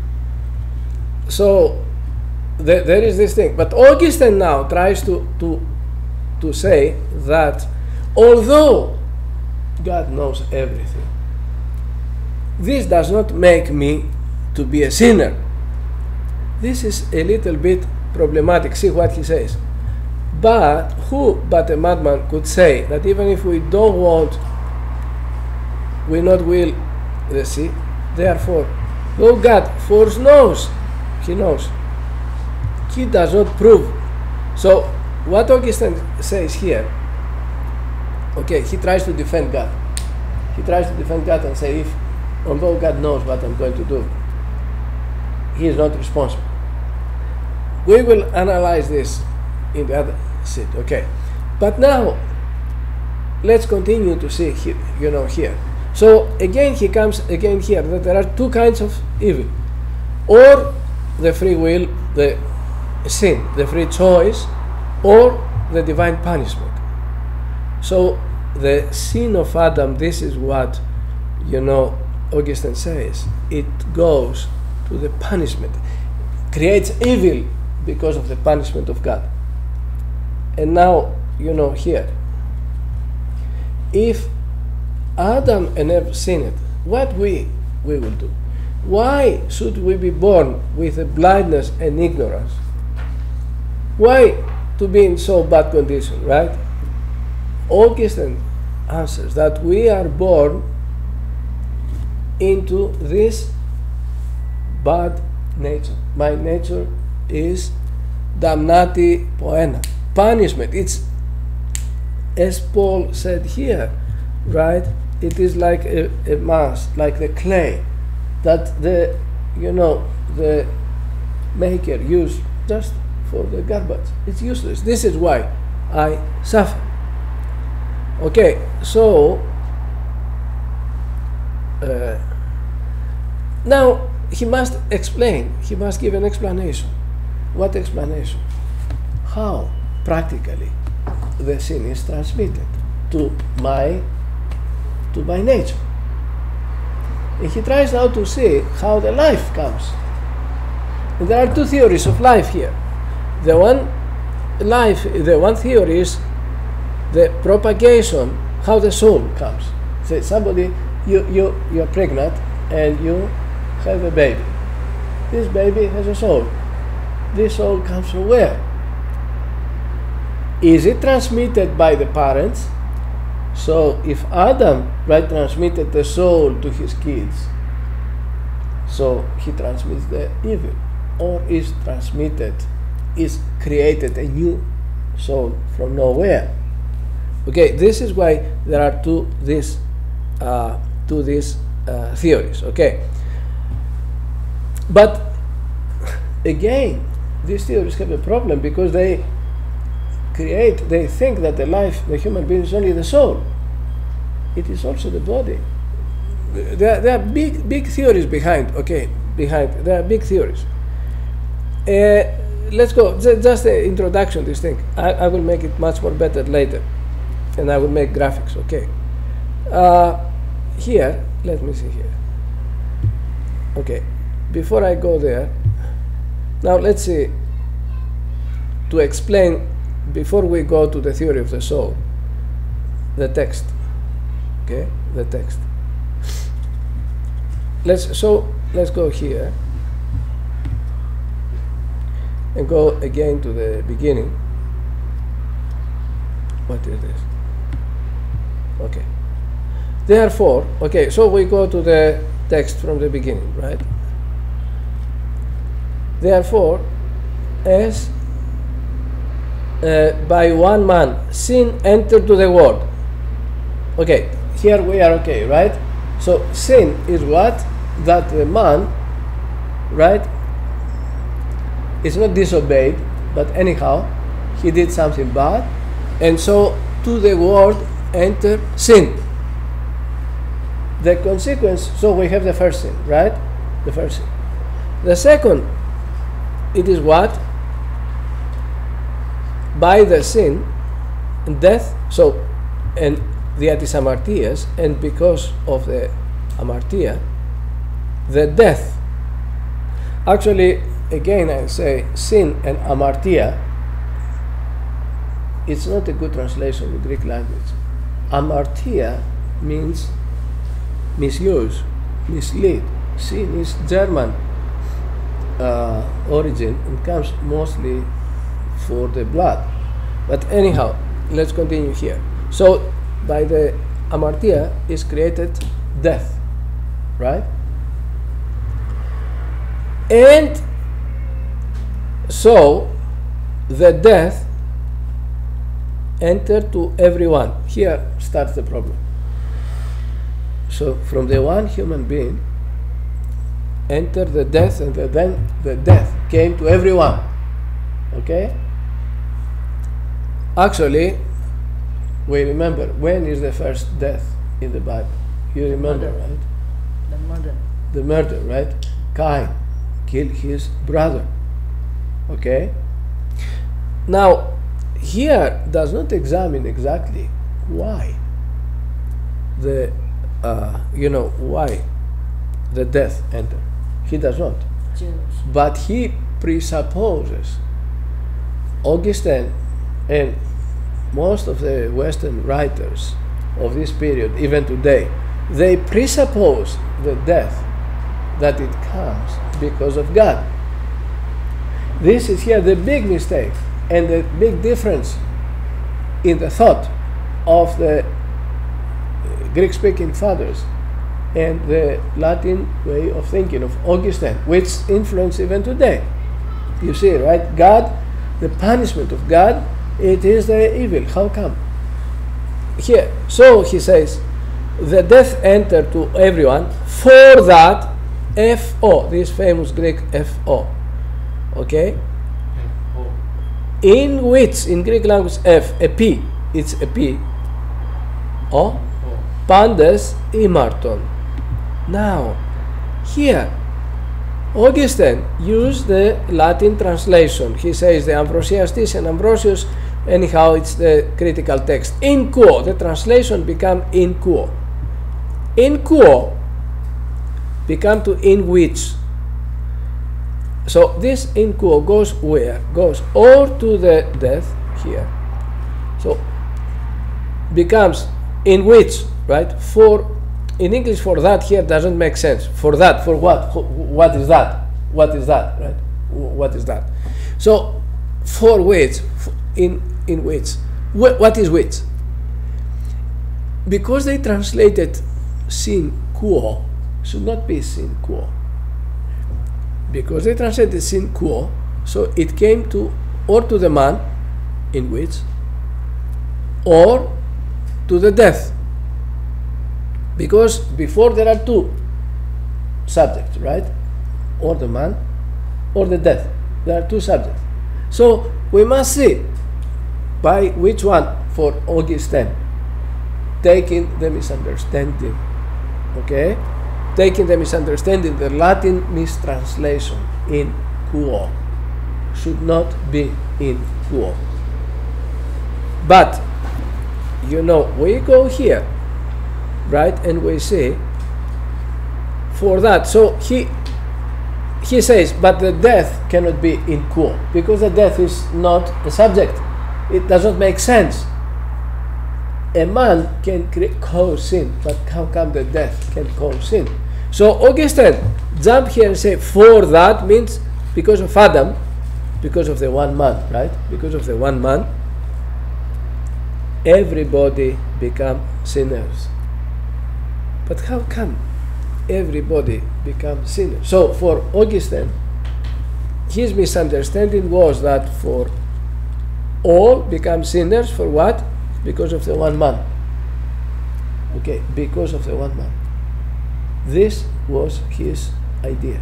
So there is this thing. But Augustine now tries to say that although God knows everything, this does not make me to be a sinner. This is a little bit problematic. See what he says. But who but a madman could say that even if we don't want, we not will the sea? Therefore, though God foreknows, he knows, he does not prove. So what Augustine says here, okay, he tries to defend God. He tries to defend God and say, if, although God knows what I'm going to do, he is not responsible. We will analyze this in the other seat, okay. But now, let's continue to see here, here. So again, he comes again here that there are two kinds of evil, or the free will, the sin, the free choice, or the divine punishment. So the sin of Adam, this is what, Augustine says, it goes to the punishment, creates evil because of the punishment of God. And now, here, if Adam and Eve sinned, what we will do? Why should we be born with a blindness and ignorance? Why to be in so bad condition, right? Augustine answers that we are born into this bad nature. My nature is damnati poena, punishment. It's, as Paul said here, right? It is like a mass, like the clay that the maker used just for the garbage. It's useless. This is why I suffer. Okay, so now he must explain, he must give an explanation. What explanation? How practically the sin is transmitted to my nature. And he tries now to see how the life comes. And there are two theories of life here. The one theory is the propagation, how the soul comes. Say somebody, you're pregnant and you have a baby. This baby has a soul. This soul comes from where? Is it transmitted by the parents? So if Adam, right, transmitted the soul to his kids, so he transmits the evil, or is created a new soul from nowhere. Okay, this is why there are two these theories. Okay, but again, these theories have a problem because they think that the human being is only the soul. It is also the body. There are big theories behind. There are big theories. Let's go. Just the introduction to this thing. I will make it much more better later, and I will make graphics. Okay. Here, let me see here. Okay, before I go there, now let's see, to explain, before we go to the theory of the soul, the text, okay, the text. Let's go here and go again to the beginning. What is this? Okay. Therefore, okay, so we go to the text from the beginning, right? Therefore, as by one man sin entered to the world. Okay, here we are okay, right? So sin is what? That the man, right, is not disobeyed, but anyhow, he did something bad, and so to the world entered sin. The consequence, so we have the first sin, right? The first sin. The second, it is what? By the sin, death, so, and that is amartias, and because of the amartia, the death. Actually, again I say, sin and amartia, it's not a good translation in the Greek language. Amartia means misuse, mislead. Sin is German origin and comes mostly for the blood. But anyhow, let's continue here. So by the amartia is created death, right? And so the death entered to everyone. Here starts the problem. So from the one human being entered the death, and then the death came to everyone. Okay? Actually, we remember, when is the first death in the Bible? You remember, Murder. right? The murder. The murder, right? Cain killed his brother. Okay? Now, here does not examine exactly why the why the death entered. He does not. Jews. But he presupposes, Augustine and most of the Western writers of this period, even today, they presuppose the death that it comes because of God. This is here the big mistake and the big difference in the thought of the Greek-speaking fathers and the Latin way of thinking of Augustine, which influence even today. You see, right? God, the punishment of God, it is the evil. How come? Here, so he says, the death entered to everyone, for that FO, this famous Greek FO, okay? Oh. In which, in Greek language, F, a P, it's a P, O, Oh. pandes imarton. Now, here, Augustine used the Latin translation. He says the Ambrosiastis and Ambrosius, anyhow, it's the critical text. In quo, the translation become in quo. In quo become to in which. So this in quo goes where? Goes or to the death here. So becomes in which, right? For in English, for that here doesn't make sense. For that, for what? What is that? What is that, right? What is that? So for which, in which, what is which? Because they translated sin quo, should not be sin quo. Because they translated sin quo, so it came to or to the man in which, or to the death. Because before there are two subjects, right? Or the man or the death. There are two subjects. So we must see by which one for Augustine, taking the misunderstanding, okay? Taking the misunderstanding, the Latin mistranslation in quo should not be in quo. But, you know, we go here, right, and we say, for that, so he he says, but the death cannot be in quo, because the death is not a subject. It does not make sense. A man can cause sin, but how come the death can cause sin? So Augustine jump here and say, for that means because of Adam, because of the one man, right? Because of the one man, everybody become sinners. But how come everybody becomes sinners? So for Augustine, his misunderstanding was that for all become sinners, for what? Because of the one man. Okay, because of the one man. This was his idea.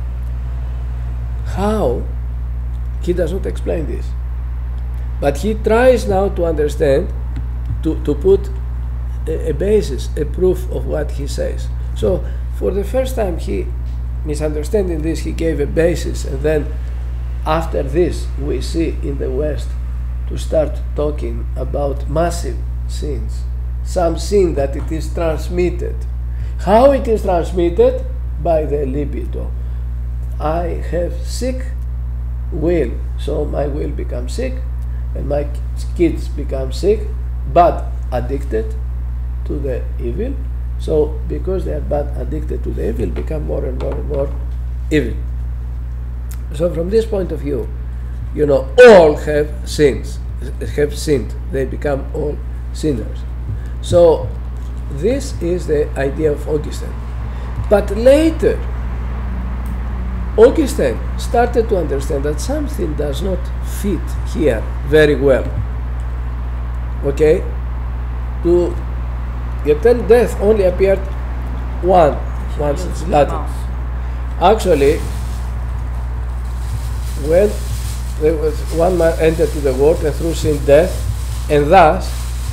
How? He does not explain this. But he tries now to understand, to put a basis, a proof of what he says. So for the first time, he, misunderstanding this, he gave a basis, and then after this we see in the West to start talking about massive sins, some sin that it is transmitted. How it is transmitted? By the libido. I have sick will, so my will becomes sick, and my kids become sick, but addicted to the evil. So because they are bad, addicted to the evil, become more and more and more evil. So from this point of view, you know, all have sins, have sinned. They become all sinners. So this is the idea of Augustine. But later, Augustine started to understand that something does not fit here very well. Okay? To eternal death only appeared once it's Latin. Actually, when there was one man entered to the world and through sin death, and thus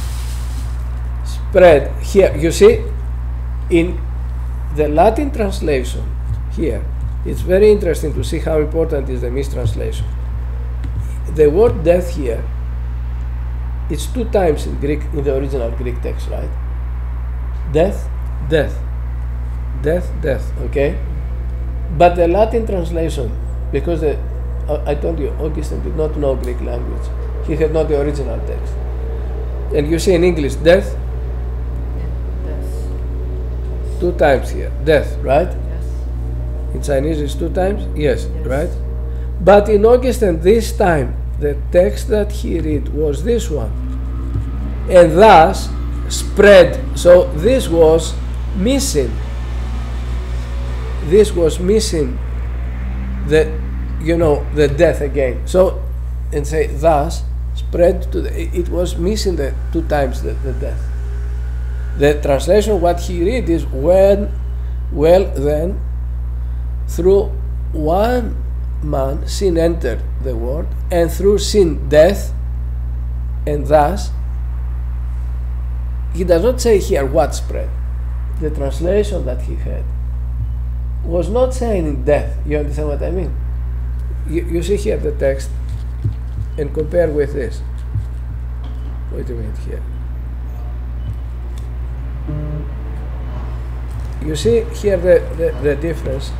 spread here. You see, in the Latin translation here, it's very interesting to see how important is the mistranslation. The word death here, it's 2 times in Greek, in the original Greek text, right? Death, death, death, death, okay? But the Latin translation, because I told you, Augustine did not know Greek language. He had not the original text. And you see in English, death, 2 times here, death, right? Yes. In Chinese it's 2 times? Yes, Yes. right? But in Augustine this time, the text that he read was this one. And thus spread. So this was missing. This was missing the, you know, the death again. So, and say thus spread to the, it was missing the 2 times the death. The translation, what he read is, well then, through one man sin entered the world, and through sin death, and thus, he does not say here what spread. The translation that he had was not saying in death. You understand what I mean? You see here the text, and compare with this. Wait a minute here. You see here the difference.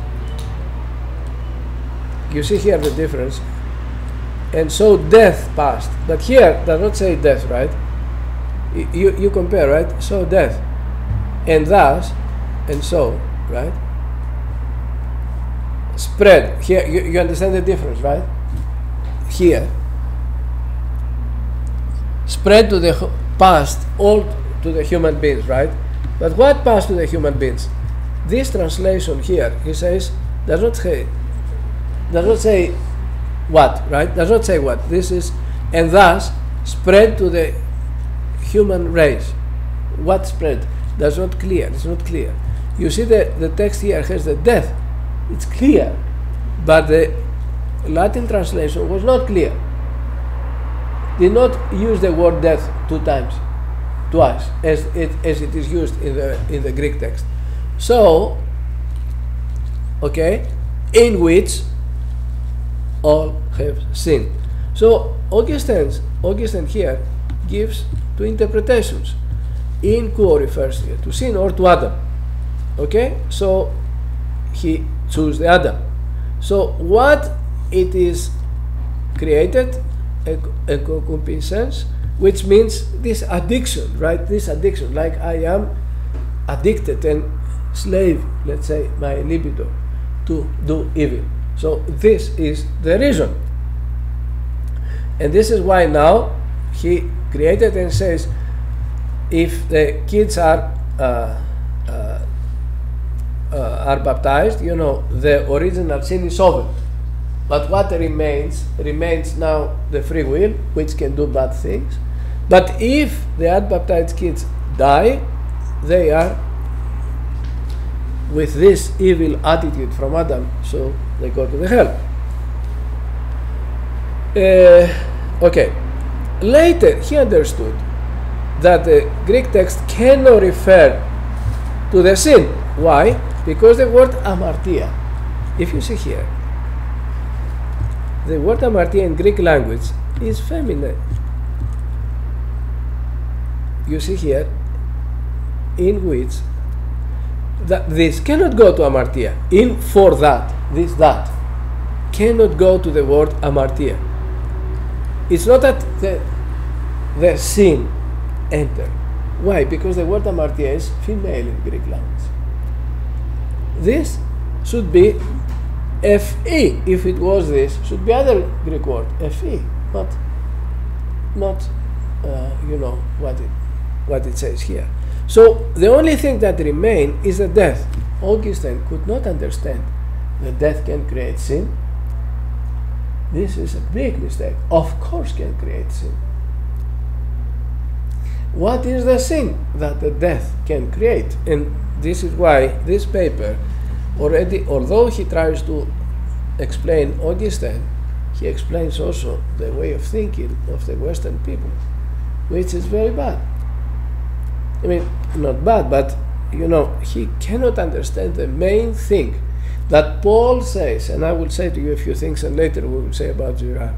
You see here the difference. And so death passed. But here does not say death, right? You compare, right? So death. And thus, and so, right? Spread. Here, you understand the difference, right? Here. Spread to the past, all to the human beings, right? But what passed to the human beings? This translation here, he says, does not say what, right? Does not say what. This is, and thus spread to the human race. What spread? That's not clear. It's not clear. You see the text here has the death. It's clear, but the Latin translation was not clear. Did not use the word death 2 times. Twice, as it is used in the Greek text. So, okay, in which all have sinned. So Augustine here gives 2 interpretations. In quo refers here to sin or to Adam. Okay, so he chose the Adam. So what it is created, a concupiscence, which means this addiction, right? This addiction, like I am addicted and slave, let's say, my libido to do evil. So this is the reason. And this is why now he created and says, if the kids are baptized, you know, the original sin is over. But what remains now the free will, which can do bad things. But if the unbaptized kids die, they are with this evil attitude from Adam, so they go to the hell. Okay. Later he understood that the Greek text cannot refer to the sin. Why? Because the word amartia, if you see here, the word amartia in Greek language is feminine. You see here, in which that this cannot go to amartia. In for that, this that cannot go to the word amartia. It's not that the sin entered. Why? Because the word amartia is female in Greek language. This should be fe. If it was this, should be other Greek word, fe, not you know what it says here. So the only thing that remains is the death. Augustine could not understand that death can create sin. This is a big mistake. Of course can create sin. What is the sin that the death can create? And this is why this paper already, although he tries to explain Augustine, he explains also the way of thinking of the Western people, which is very bad. I mean, not bad, but you know, he cannot understand the main thing that Paul says, and I will say to you a few things, and later we will say about Girard.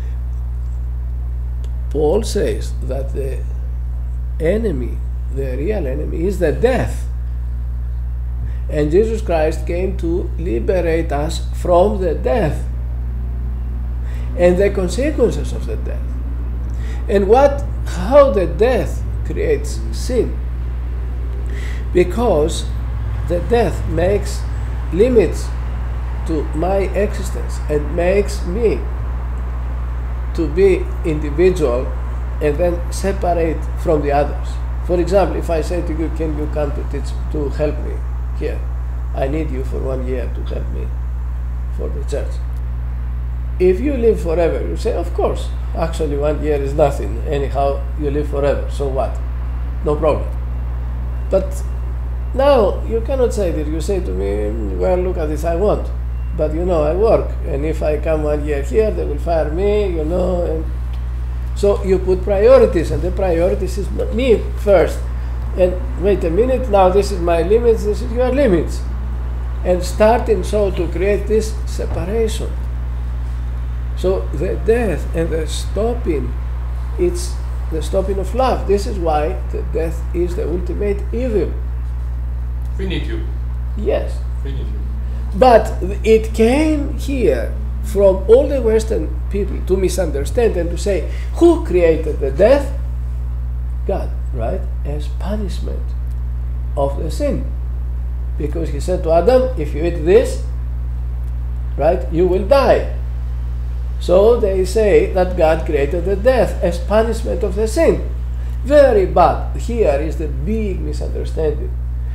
Paul says that the enemy, the real enemy, is the death. And Jesus Christ came to liberate us from the death and the consequences of the death. And how the death creates sin. Because the death makes limits to my existence and makes me to be individual and then separate from the others. For example, if I say to you, can you come to help me here? I need you for 1 year to help me for the church. If you live forever, you say, of course, actually 1 year is nothing. Anyhow, you live forever, so what? No problem. But now you cannot say that. You say to me, well, look at this, I want. But you know, I work. And if I come 1 year here, they will fire me, you know. And so you put priorities, and the priorities is me first. And wait a minute, now this is my limits, this is your limits. And starting so to create this separation. So the death and the stopping, it's the stopping of love. This is why the death is the ultimate evil. Finitude. Yes. Finitude. But it came here from all the Western people to misunderstand and to say, who created the death? God, right? As punishment of the sin. Because he said to Adam, if you eat this, right, you will die. So they say that God created the death as punishment of the sin. Very bad. Here is the big misunderstanding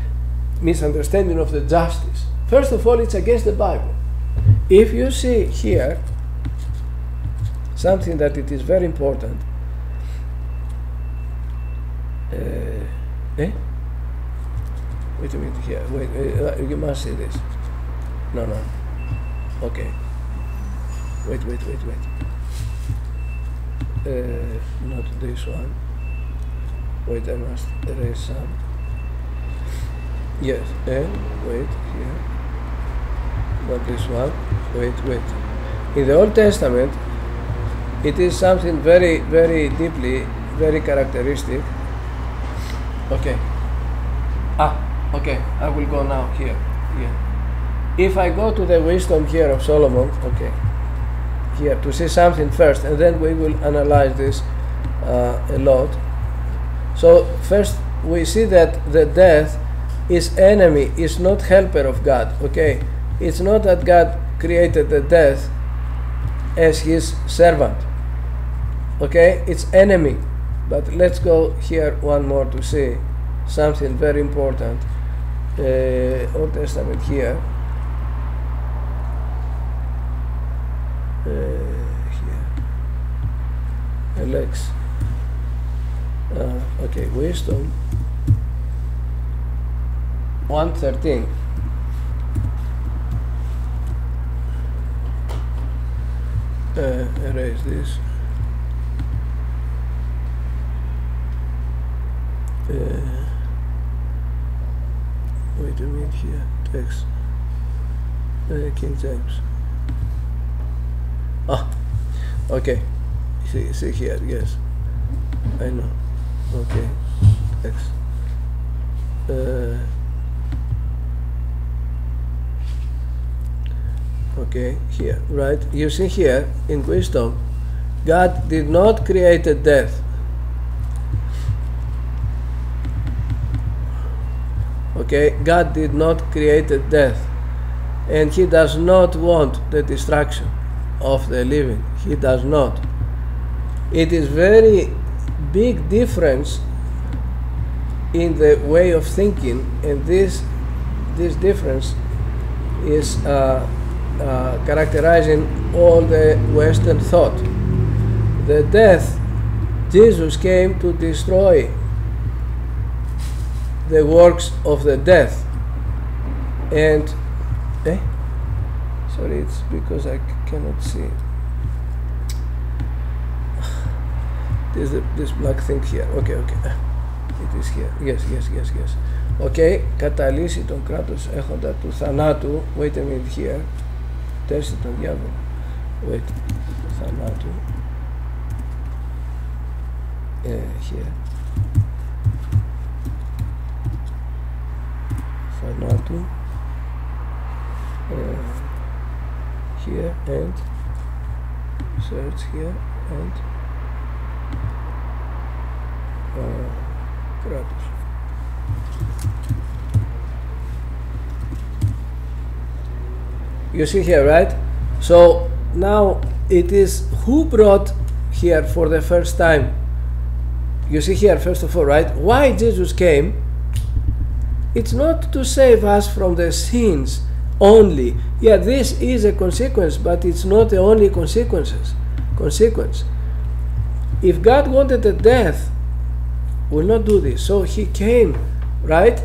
of the justice. First of all, it's against the Bible. If you see here something that it is very important, wait a minute here. Wait, you must see this. No. Okay. Wait. Not this one. Wait, I must erase some. Yes, and wait here. Not this one. Wait. In the Old Testament, it is something very, very deeply, very characteristic. Okay. Okay, I will go now here. if I go to the wisdom here of Solomon, okay, here to see something first, and then we will analyze this a lot. So first we see that the death is enemy, is not helper of God. Okay, it's not that God created the death as his servant. Okay, it's enemy. But let's go here one more to see something very important. Old Testament here. Here. Alex. Okay, wisdom. 1:13. Erase this. Wait a minute here. Text. King James. Ah, okay. See here. Yes, I know. Okay. Text. Okay, here, right? You see here in wisdom, God did not create death. Okay, God did not create death, and He does not want the destruction of the living. He does not. It is very big difference in the way of thinking, and this difference is characterizing all the Western thought. The death, Jesus came to destroy the works of the death, and sorry, it's because I cannot see this black thing here. Okay, it is here. Yes. Okay, καταλύσει τον κράτος έχοντα του θανάτου. Wait a minute here. Τέσσερι τον διάβολο. Wait, θανάτου. Here. Θανάτου. Here and search here and κράτος. You see here, right? So now it is who brought here for the first time. You see here, first of all, right? Why Jesus came? It's not to save us from the sins only. Yeah, this is a consequence, but it's not the only consequence. If God wanted the death, will not do this. So He came, right?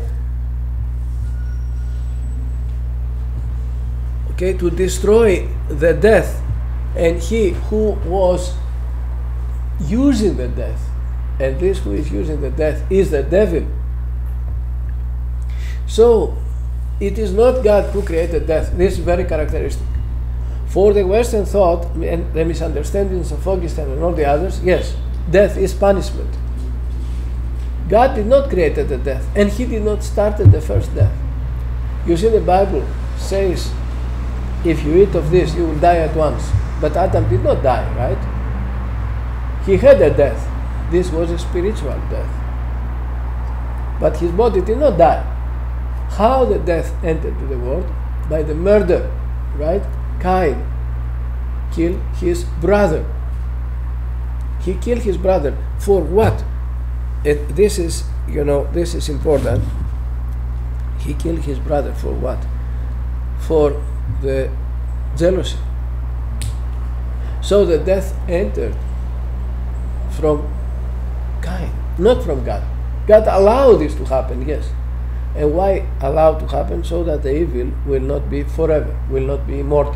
Okay, to destroy the death, and he who was using the death, and this who is using the death is the devil. So it is not God who created death. This is very characteristic. For the Western thought and the misunderstandings of Augustine and all the others, yes, death is punishment. God did not create the death, and He did not start the first death. You see, the Bible says, if you eat of this, you will die at once. But Adam did not die, right? He had a death. This was a spiritual death. But his body did not die. How the death entered to the world? By the murder, right? Cain killed his brother. He killed his brother. For what? This is, this is important. He killed his brother for what? For the jealousy. So the death entered from Cain, not from God. God allowed this to happen, yes. And why allow to happen? So that the evil will not be forever, will not be immortal.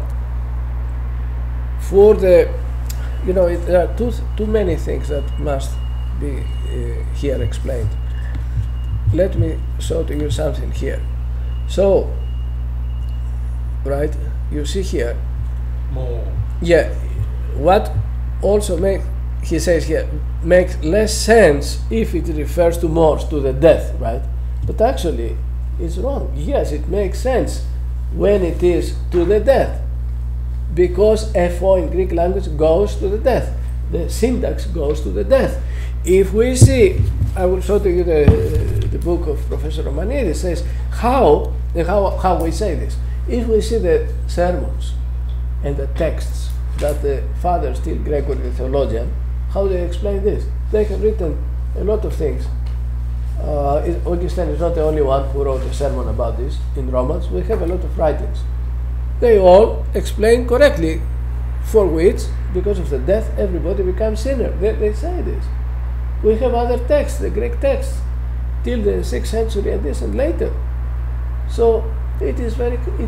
For the, there are too many things that must be here explained. Let me show to you something here. So, right, you see here. More. Yeah, what also he says here, makes less sense if it refers to Morse, to the death, right? But actually, it's wrong. Yes, it makes sense when it is to the death, because FO in Greek language goes to the death. The syntax goes to the death. If we see, I will show to you the book of Professor Romanidis, says how we say this. If we see the sermons and the texts that the fathers, still Gregory the theologian, how they explain this. They have written a lot of things. Augustine is not the only one who wrote a sermon about this in Romans. We have a lot of writings. They all explain correctly for which, because of the death, everybody becomes sinner. They say this. We have other texts, the Greek texts, till the 6th century and this and later. So it is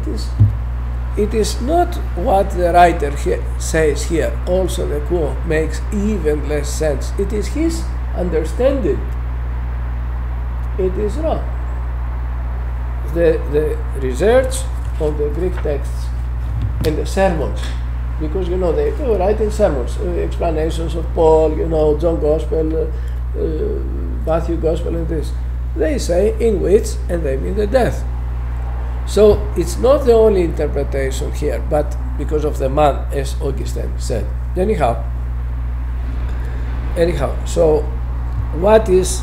not what the writer says here. Also the quote makes even less sense. It is his understanding. It is wrong. The research of the Greek texts and the sermons, because they were writing sermons, explanations of Paul, John Gospel, Matthew Gospel, and this. They say in which, and they mean the death. So it's not the only interpretation here, but because of the man, as Augustine said. Anyhow, so what is,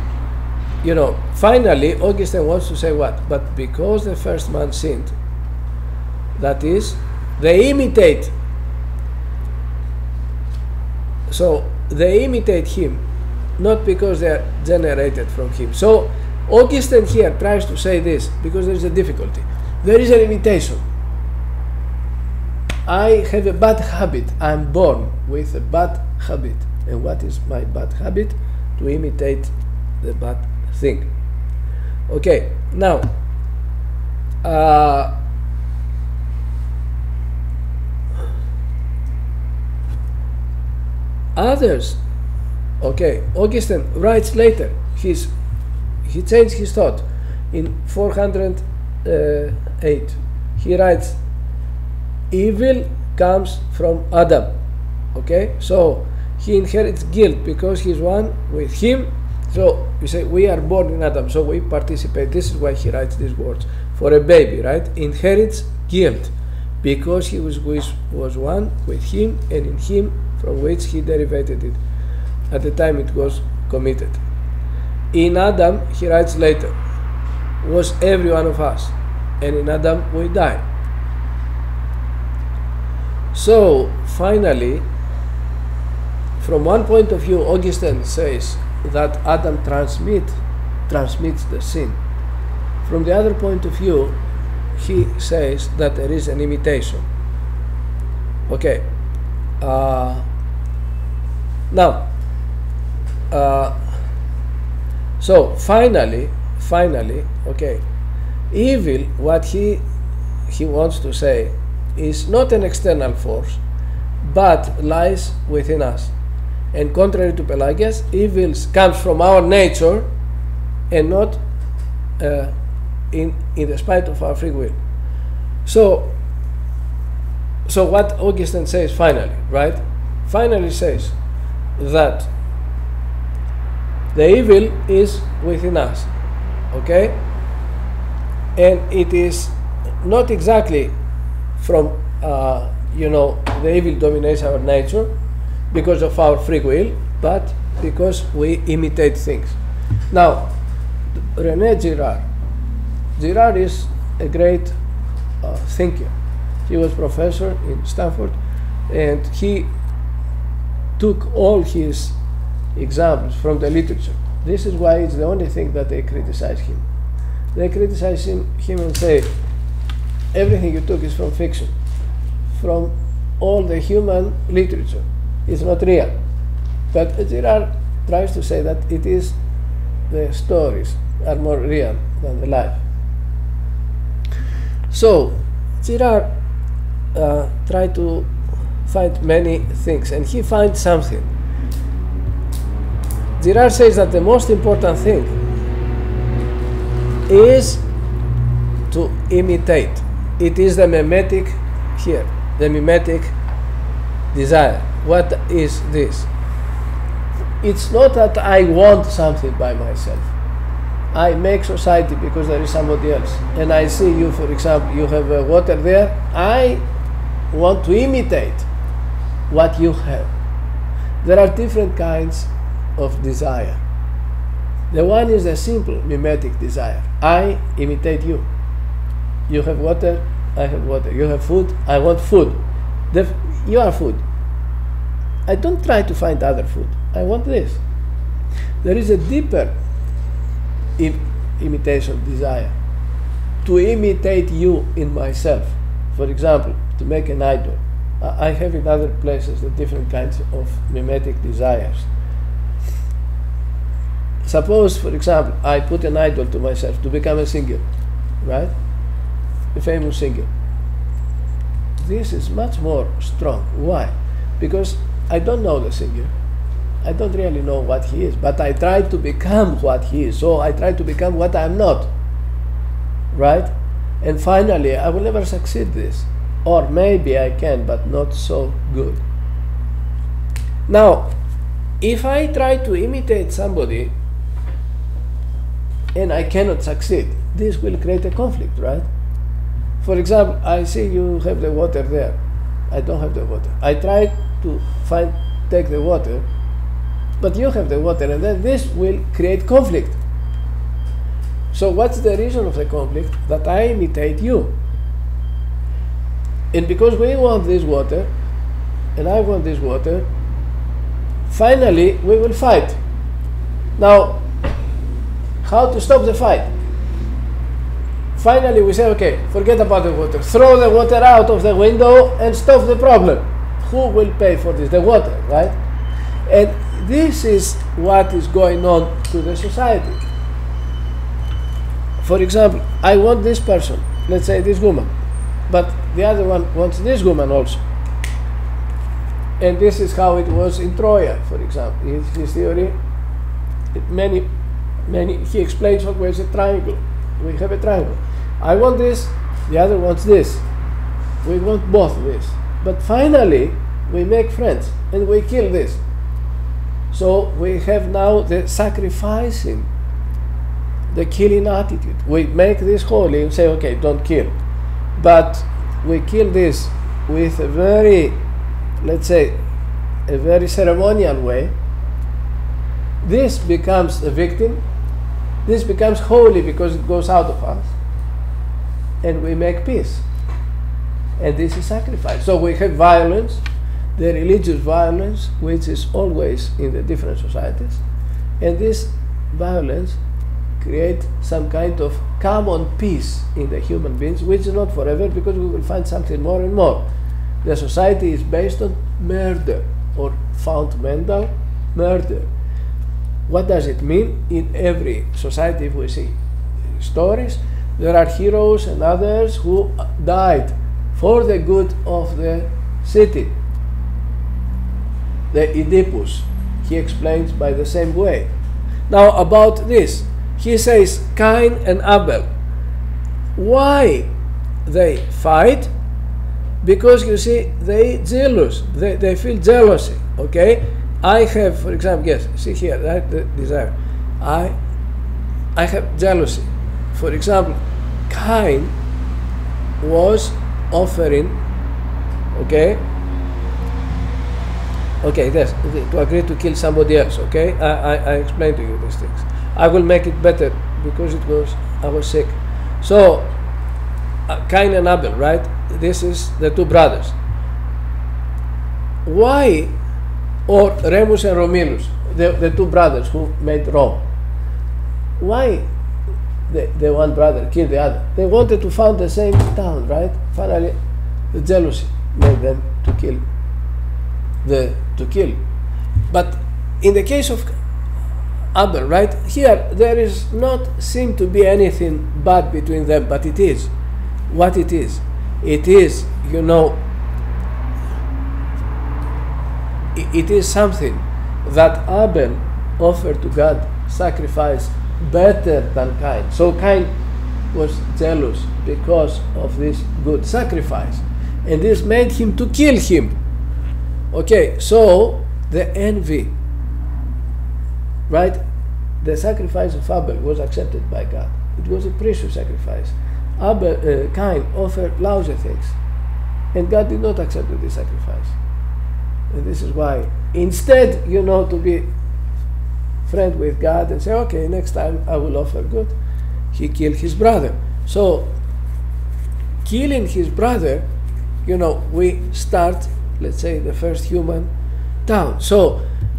finally Augustine wants to say what? But because the first man sinned, that is, they imitate. So they imitate him, not because they are generated from him. So Augustine here tries to say this because there is a difficulty. There is an imitation. I have a bad habit. I'm born with a bad habit. And what is my bad habit? To imitate the bad thing. Okay, now others, Augustine writes later, he changed his thought in 408. He writes, evil comes from Adam. So he inherits guilt because he's one with him. So you say we are born in Adam, so we participate. This is why he writes these words. For a baby, right, inherits guilt because he was one with him and in him, from which he derivated it at the time it was committed. In Adam, he writes later, was every one of us, and in Adam we die. So finally, from one point of view, Augustine says that Adam transmits the sin. From the other point of view, he says that there is an imitation. So finally, evil, what he wants to say, is not an external force, but lies within us. And contrary to Pelagius, evil comes from our nature and not in the spite of our free will. So what Augustine says finally, right? Finally says that the evil is within us, and it is not exactly from the evil dominates our nature because of our free will, but because we imitate things. Now, René Girard is a great thinker. He was professor in Stanford, and he took all his examples from the literature. This is why it's the only thing that they criticize him. They criticize him and say, everything you took is from fiction, from all the human literature. It's not real. But Girard tries to say that it is the stories are more real than the life. So Girard tried to find many things, and he finds something. Girard says that the most important thing is to imitate. It is the mimetic here, the mimetic desire. What is this? It's not that I want something by myself. I make society because there is somebody else, and I see you, for example, you have water there. I want to imitate what you have. There are different kinds of desire. The one is a simple mimetic desire. I imitate you. You have water, I have water. You have food, I want food. You are food. I don't try to find other food. I want this. There is a deeper imitation desire, to imitate you in myself. For example, to make an idol. I have in other places the different kinds of mimetic desires. Suppose, for example, I put an idol to myself to become a singer, right? A famous singer. This is much more strong. Why? Because I don't know the singer. I don't really know what he is, but I try to become what he is. So I try to become what I'm not, right? And finally, I will never succeed this. Or maybe I can, but not so good. Now, if I try to imitate somebody and I cannot succeed, this will create a conflict, right? For example, I see you have the water there. I don't have the water. I try to take the water, but you have the water, and then this will create conflict. So what's the reason of the conflict? That I imitate you. And because we want this water, and I want this water, finally we will fight. Now, how to stop the fight? Finally we say, okay, forget about the water. Throw the water out of the window and stop the problem. Who will pay for this? The water, right? And this is what is going on to the society. For example, I want this person, let's say this woman, but the other one wants this woman also. And this is how it was in Troya, for example. In his theory, he explains always a triangle. We have a triangle. I want this, the other wants this. We want both this. But finally, we make friends and we kill this. So we have now the sacrificing, the killing attitude. We make this holy and say, okay, don't kill. But we kill this with a very, let's say, a very ceremonial way. This becomes a victim. This becomes holy because it goes out of us. And we make peace. And this is sacrifice. So we have violence, the religious violence, which is always in the different societies. And this violence creates some kind of common peace in the human beings, which is not forever, because we will find something more and more. The society is based on murder, or fundamental murder. What does it mean? In every society, if we see stories, there are heroes and others who died for the good of the city. The Oedipus, he explains by the same way. Now about this, he says Cain and Abel. Why they fight? Because you see, they jealous. They feel jealousy. Okay, I have, for example, yes, see here, that the desire. I have jealousy. For example, Cain was offering, okay, yes, to agree to kill somebody else. Okay, I explained to you these things. I will make it better because I was sick. So Cain and Abel, right? This is the two brothers. Why? Or Remus and Romulus, the two brothers who made Rome. Why the one brother killed the other? They wanted to found the same town, right? Finally, the jealousy made them to kill. But in the case of Abel, right, here there is not seem to be anything bad between them, but it is what it is. It is, you know, it is something that Abel offered to God, sacrifice better than Cain. So Cain was jealous because of this good sacrifice, and this made him to kill him. Okay, so the envy, right? the sacrifice of Abel was accepted by God. It was a precious sacrifice. Cain offered lousy things, and God did not accept this sacrifice. And this is why, instead, to be friend with God and say, okay, next time I will offer good, he killed his brother. So, killing his brother, we start, let's say, the first human down. So,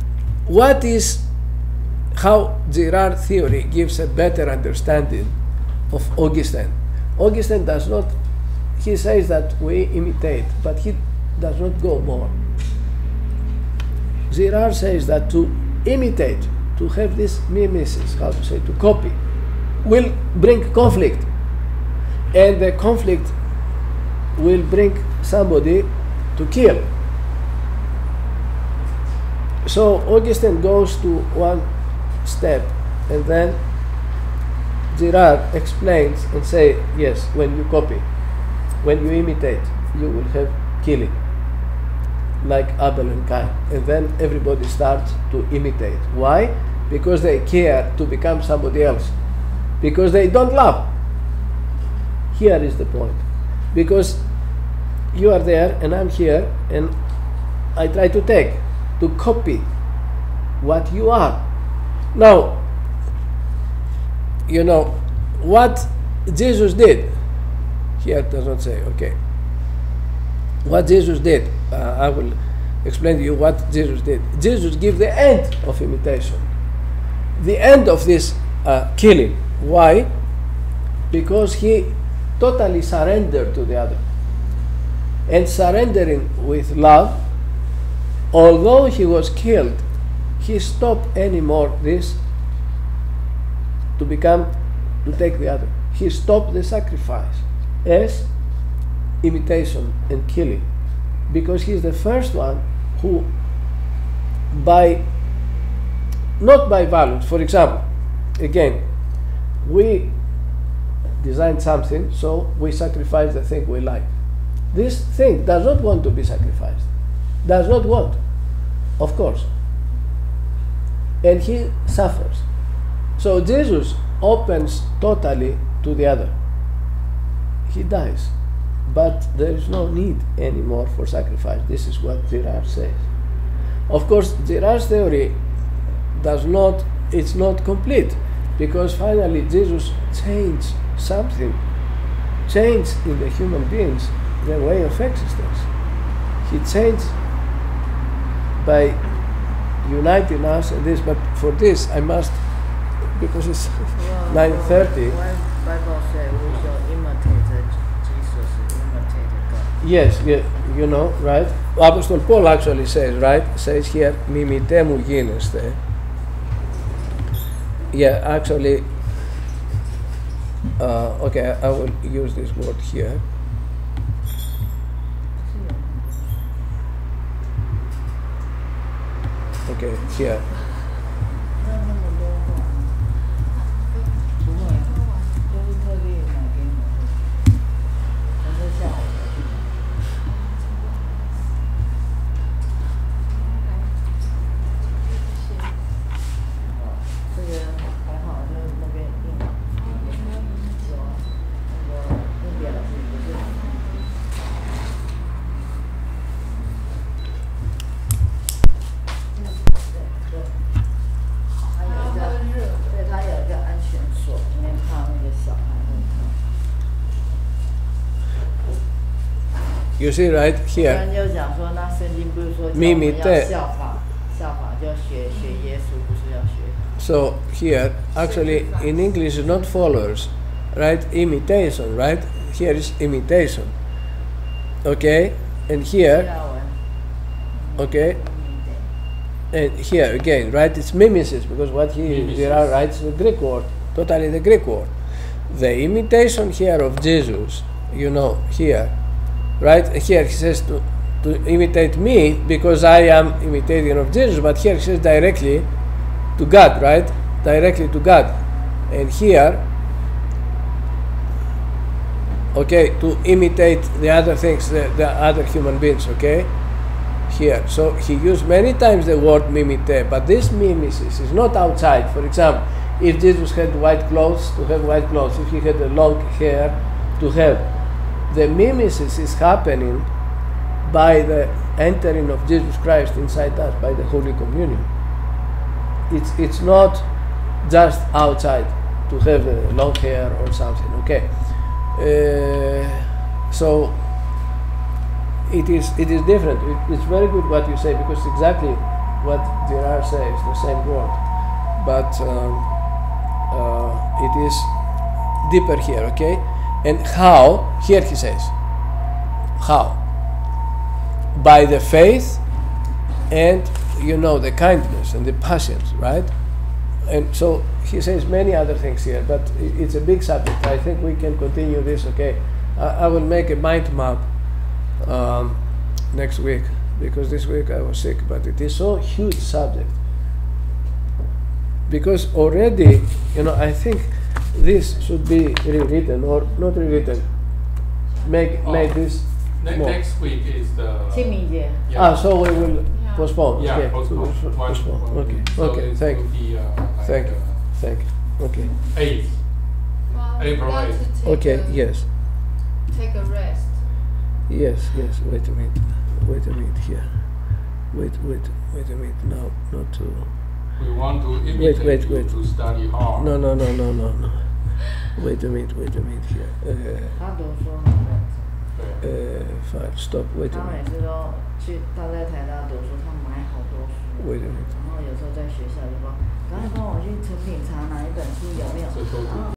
how Girard theory gives a better understanding of Augustine. Augustine does not, he says that we imitate, but he does not go more. Girard says that to imitate, to have this mimesis, to copy, will bring conflict. And the conflict will bring somebody to kill. So Augustine goes to one step, and then Girard explains and say, yes, when you copy, when you imitate, you will have killing, like Abel and Cain. And then everybody starts to imitate. Why? Because they care to become somebody else. Because they don't love. Here is the point. Because you are there and I'm here, and I try to copy what you are. Now, what Jesus did, here does not say, okay. What Jesus did, I will explain to you what Jesus did. Jesus gave the end of imitation, the end of this killing. Why? Because he totally surrendered to the other. And surrendering with love, although he was killed, he stopped anymore this to take the other. He stopped the sacrifice as imitation and killing, because he's the first one who, not by violence. For example, again, we design something, so we sacrifice the thing we like. This thing does not want to be sacrificed, does not want, of course, and he suffers. So Jesus opens totally to the other. He dies, but there is no need anymore for sacrifice. This is what Girard says. Of course, Girard's theory it's not complete, because finally Jesus changed something, changed in the human beings their way of existence. He changed by uniting us in this, but for this I must, because it's 9:30. Bible says we shall imitate Jesus, imitate God. Yes, right? Apostle Paul actually says, right? Says here, μιμητέ μου γίνεστε. Yeah, actually, okay, I will use this word here. Okay, here. You see right here. So here, actually, in English, is not followers, right? Imitation, right? Here is imitation. Okay, and here, okay, and here again, right? It's mimesis, because what here writes the Greek word, totally the Greek word. The imitation here of Jesus, here. Right here he says to imitate me, because I am imitating of Jesus, but here he says directly to God, right? Directly to God. And here, okay, to imitate the other things, the other human beings, okay? Here. So he used many times the word mimite, but this mimesis is not outside. For example, If Jesus had white clothes, to have white clothes. If he had a long hair, to have. The mimesis is happening by the entering of Jesus Christ inside us, by the Holy Communion. It's not just outside to have a long hair or something. Okay, so it is different. It's very good what you say, because exactly what Girard says, the same word, but it is deeper here. Okay, and how? Here he says, how? By the faith and the kindness and the patience, right? And so he says many other things here, but it's a big subject. I think we can continue this. Okay, I will make a mind map next week, because this week I was sick, but it is so huge subject, because already I think this should be rewritten, or not rewritten, make this more. Next week is the 清明节 yeah. So we will postpone. Yeah, okay. postpone. Postpone. Okay. So Okay. it Thank will you. be, like, Thank you. Thank you. Okay. 8th. Well, April we got 8th. to take Okay. a, Yes. take a rest. Yes. Yes. Wait a minute. Wait a minute here. Wait a minute. No, not to. We want to imitate wait. you to study hard. No. Wait a minute here. 他读书很认真， Fine. Stop. Wait a 他每 minute. 次都他在台大读书，他买好多书， Wait a minute. 然后有时候在学校就说，赶快帮我去成品查哪一本书有没有， 这都然后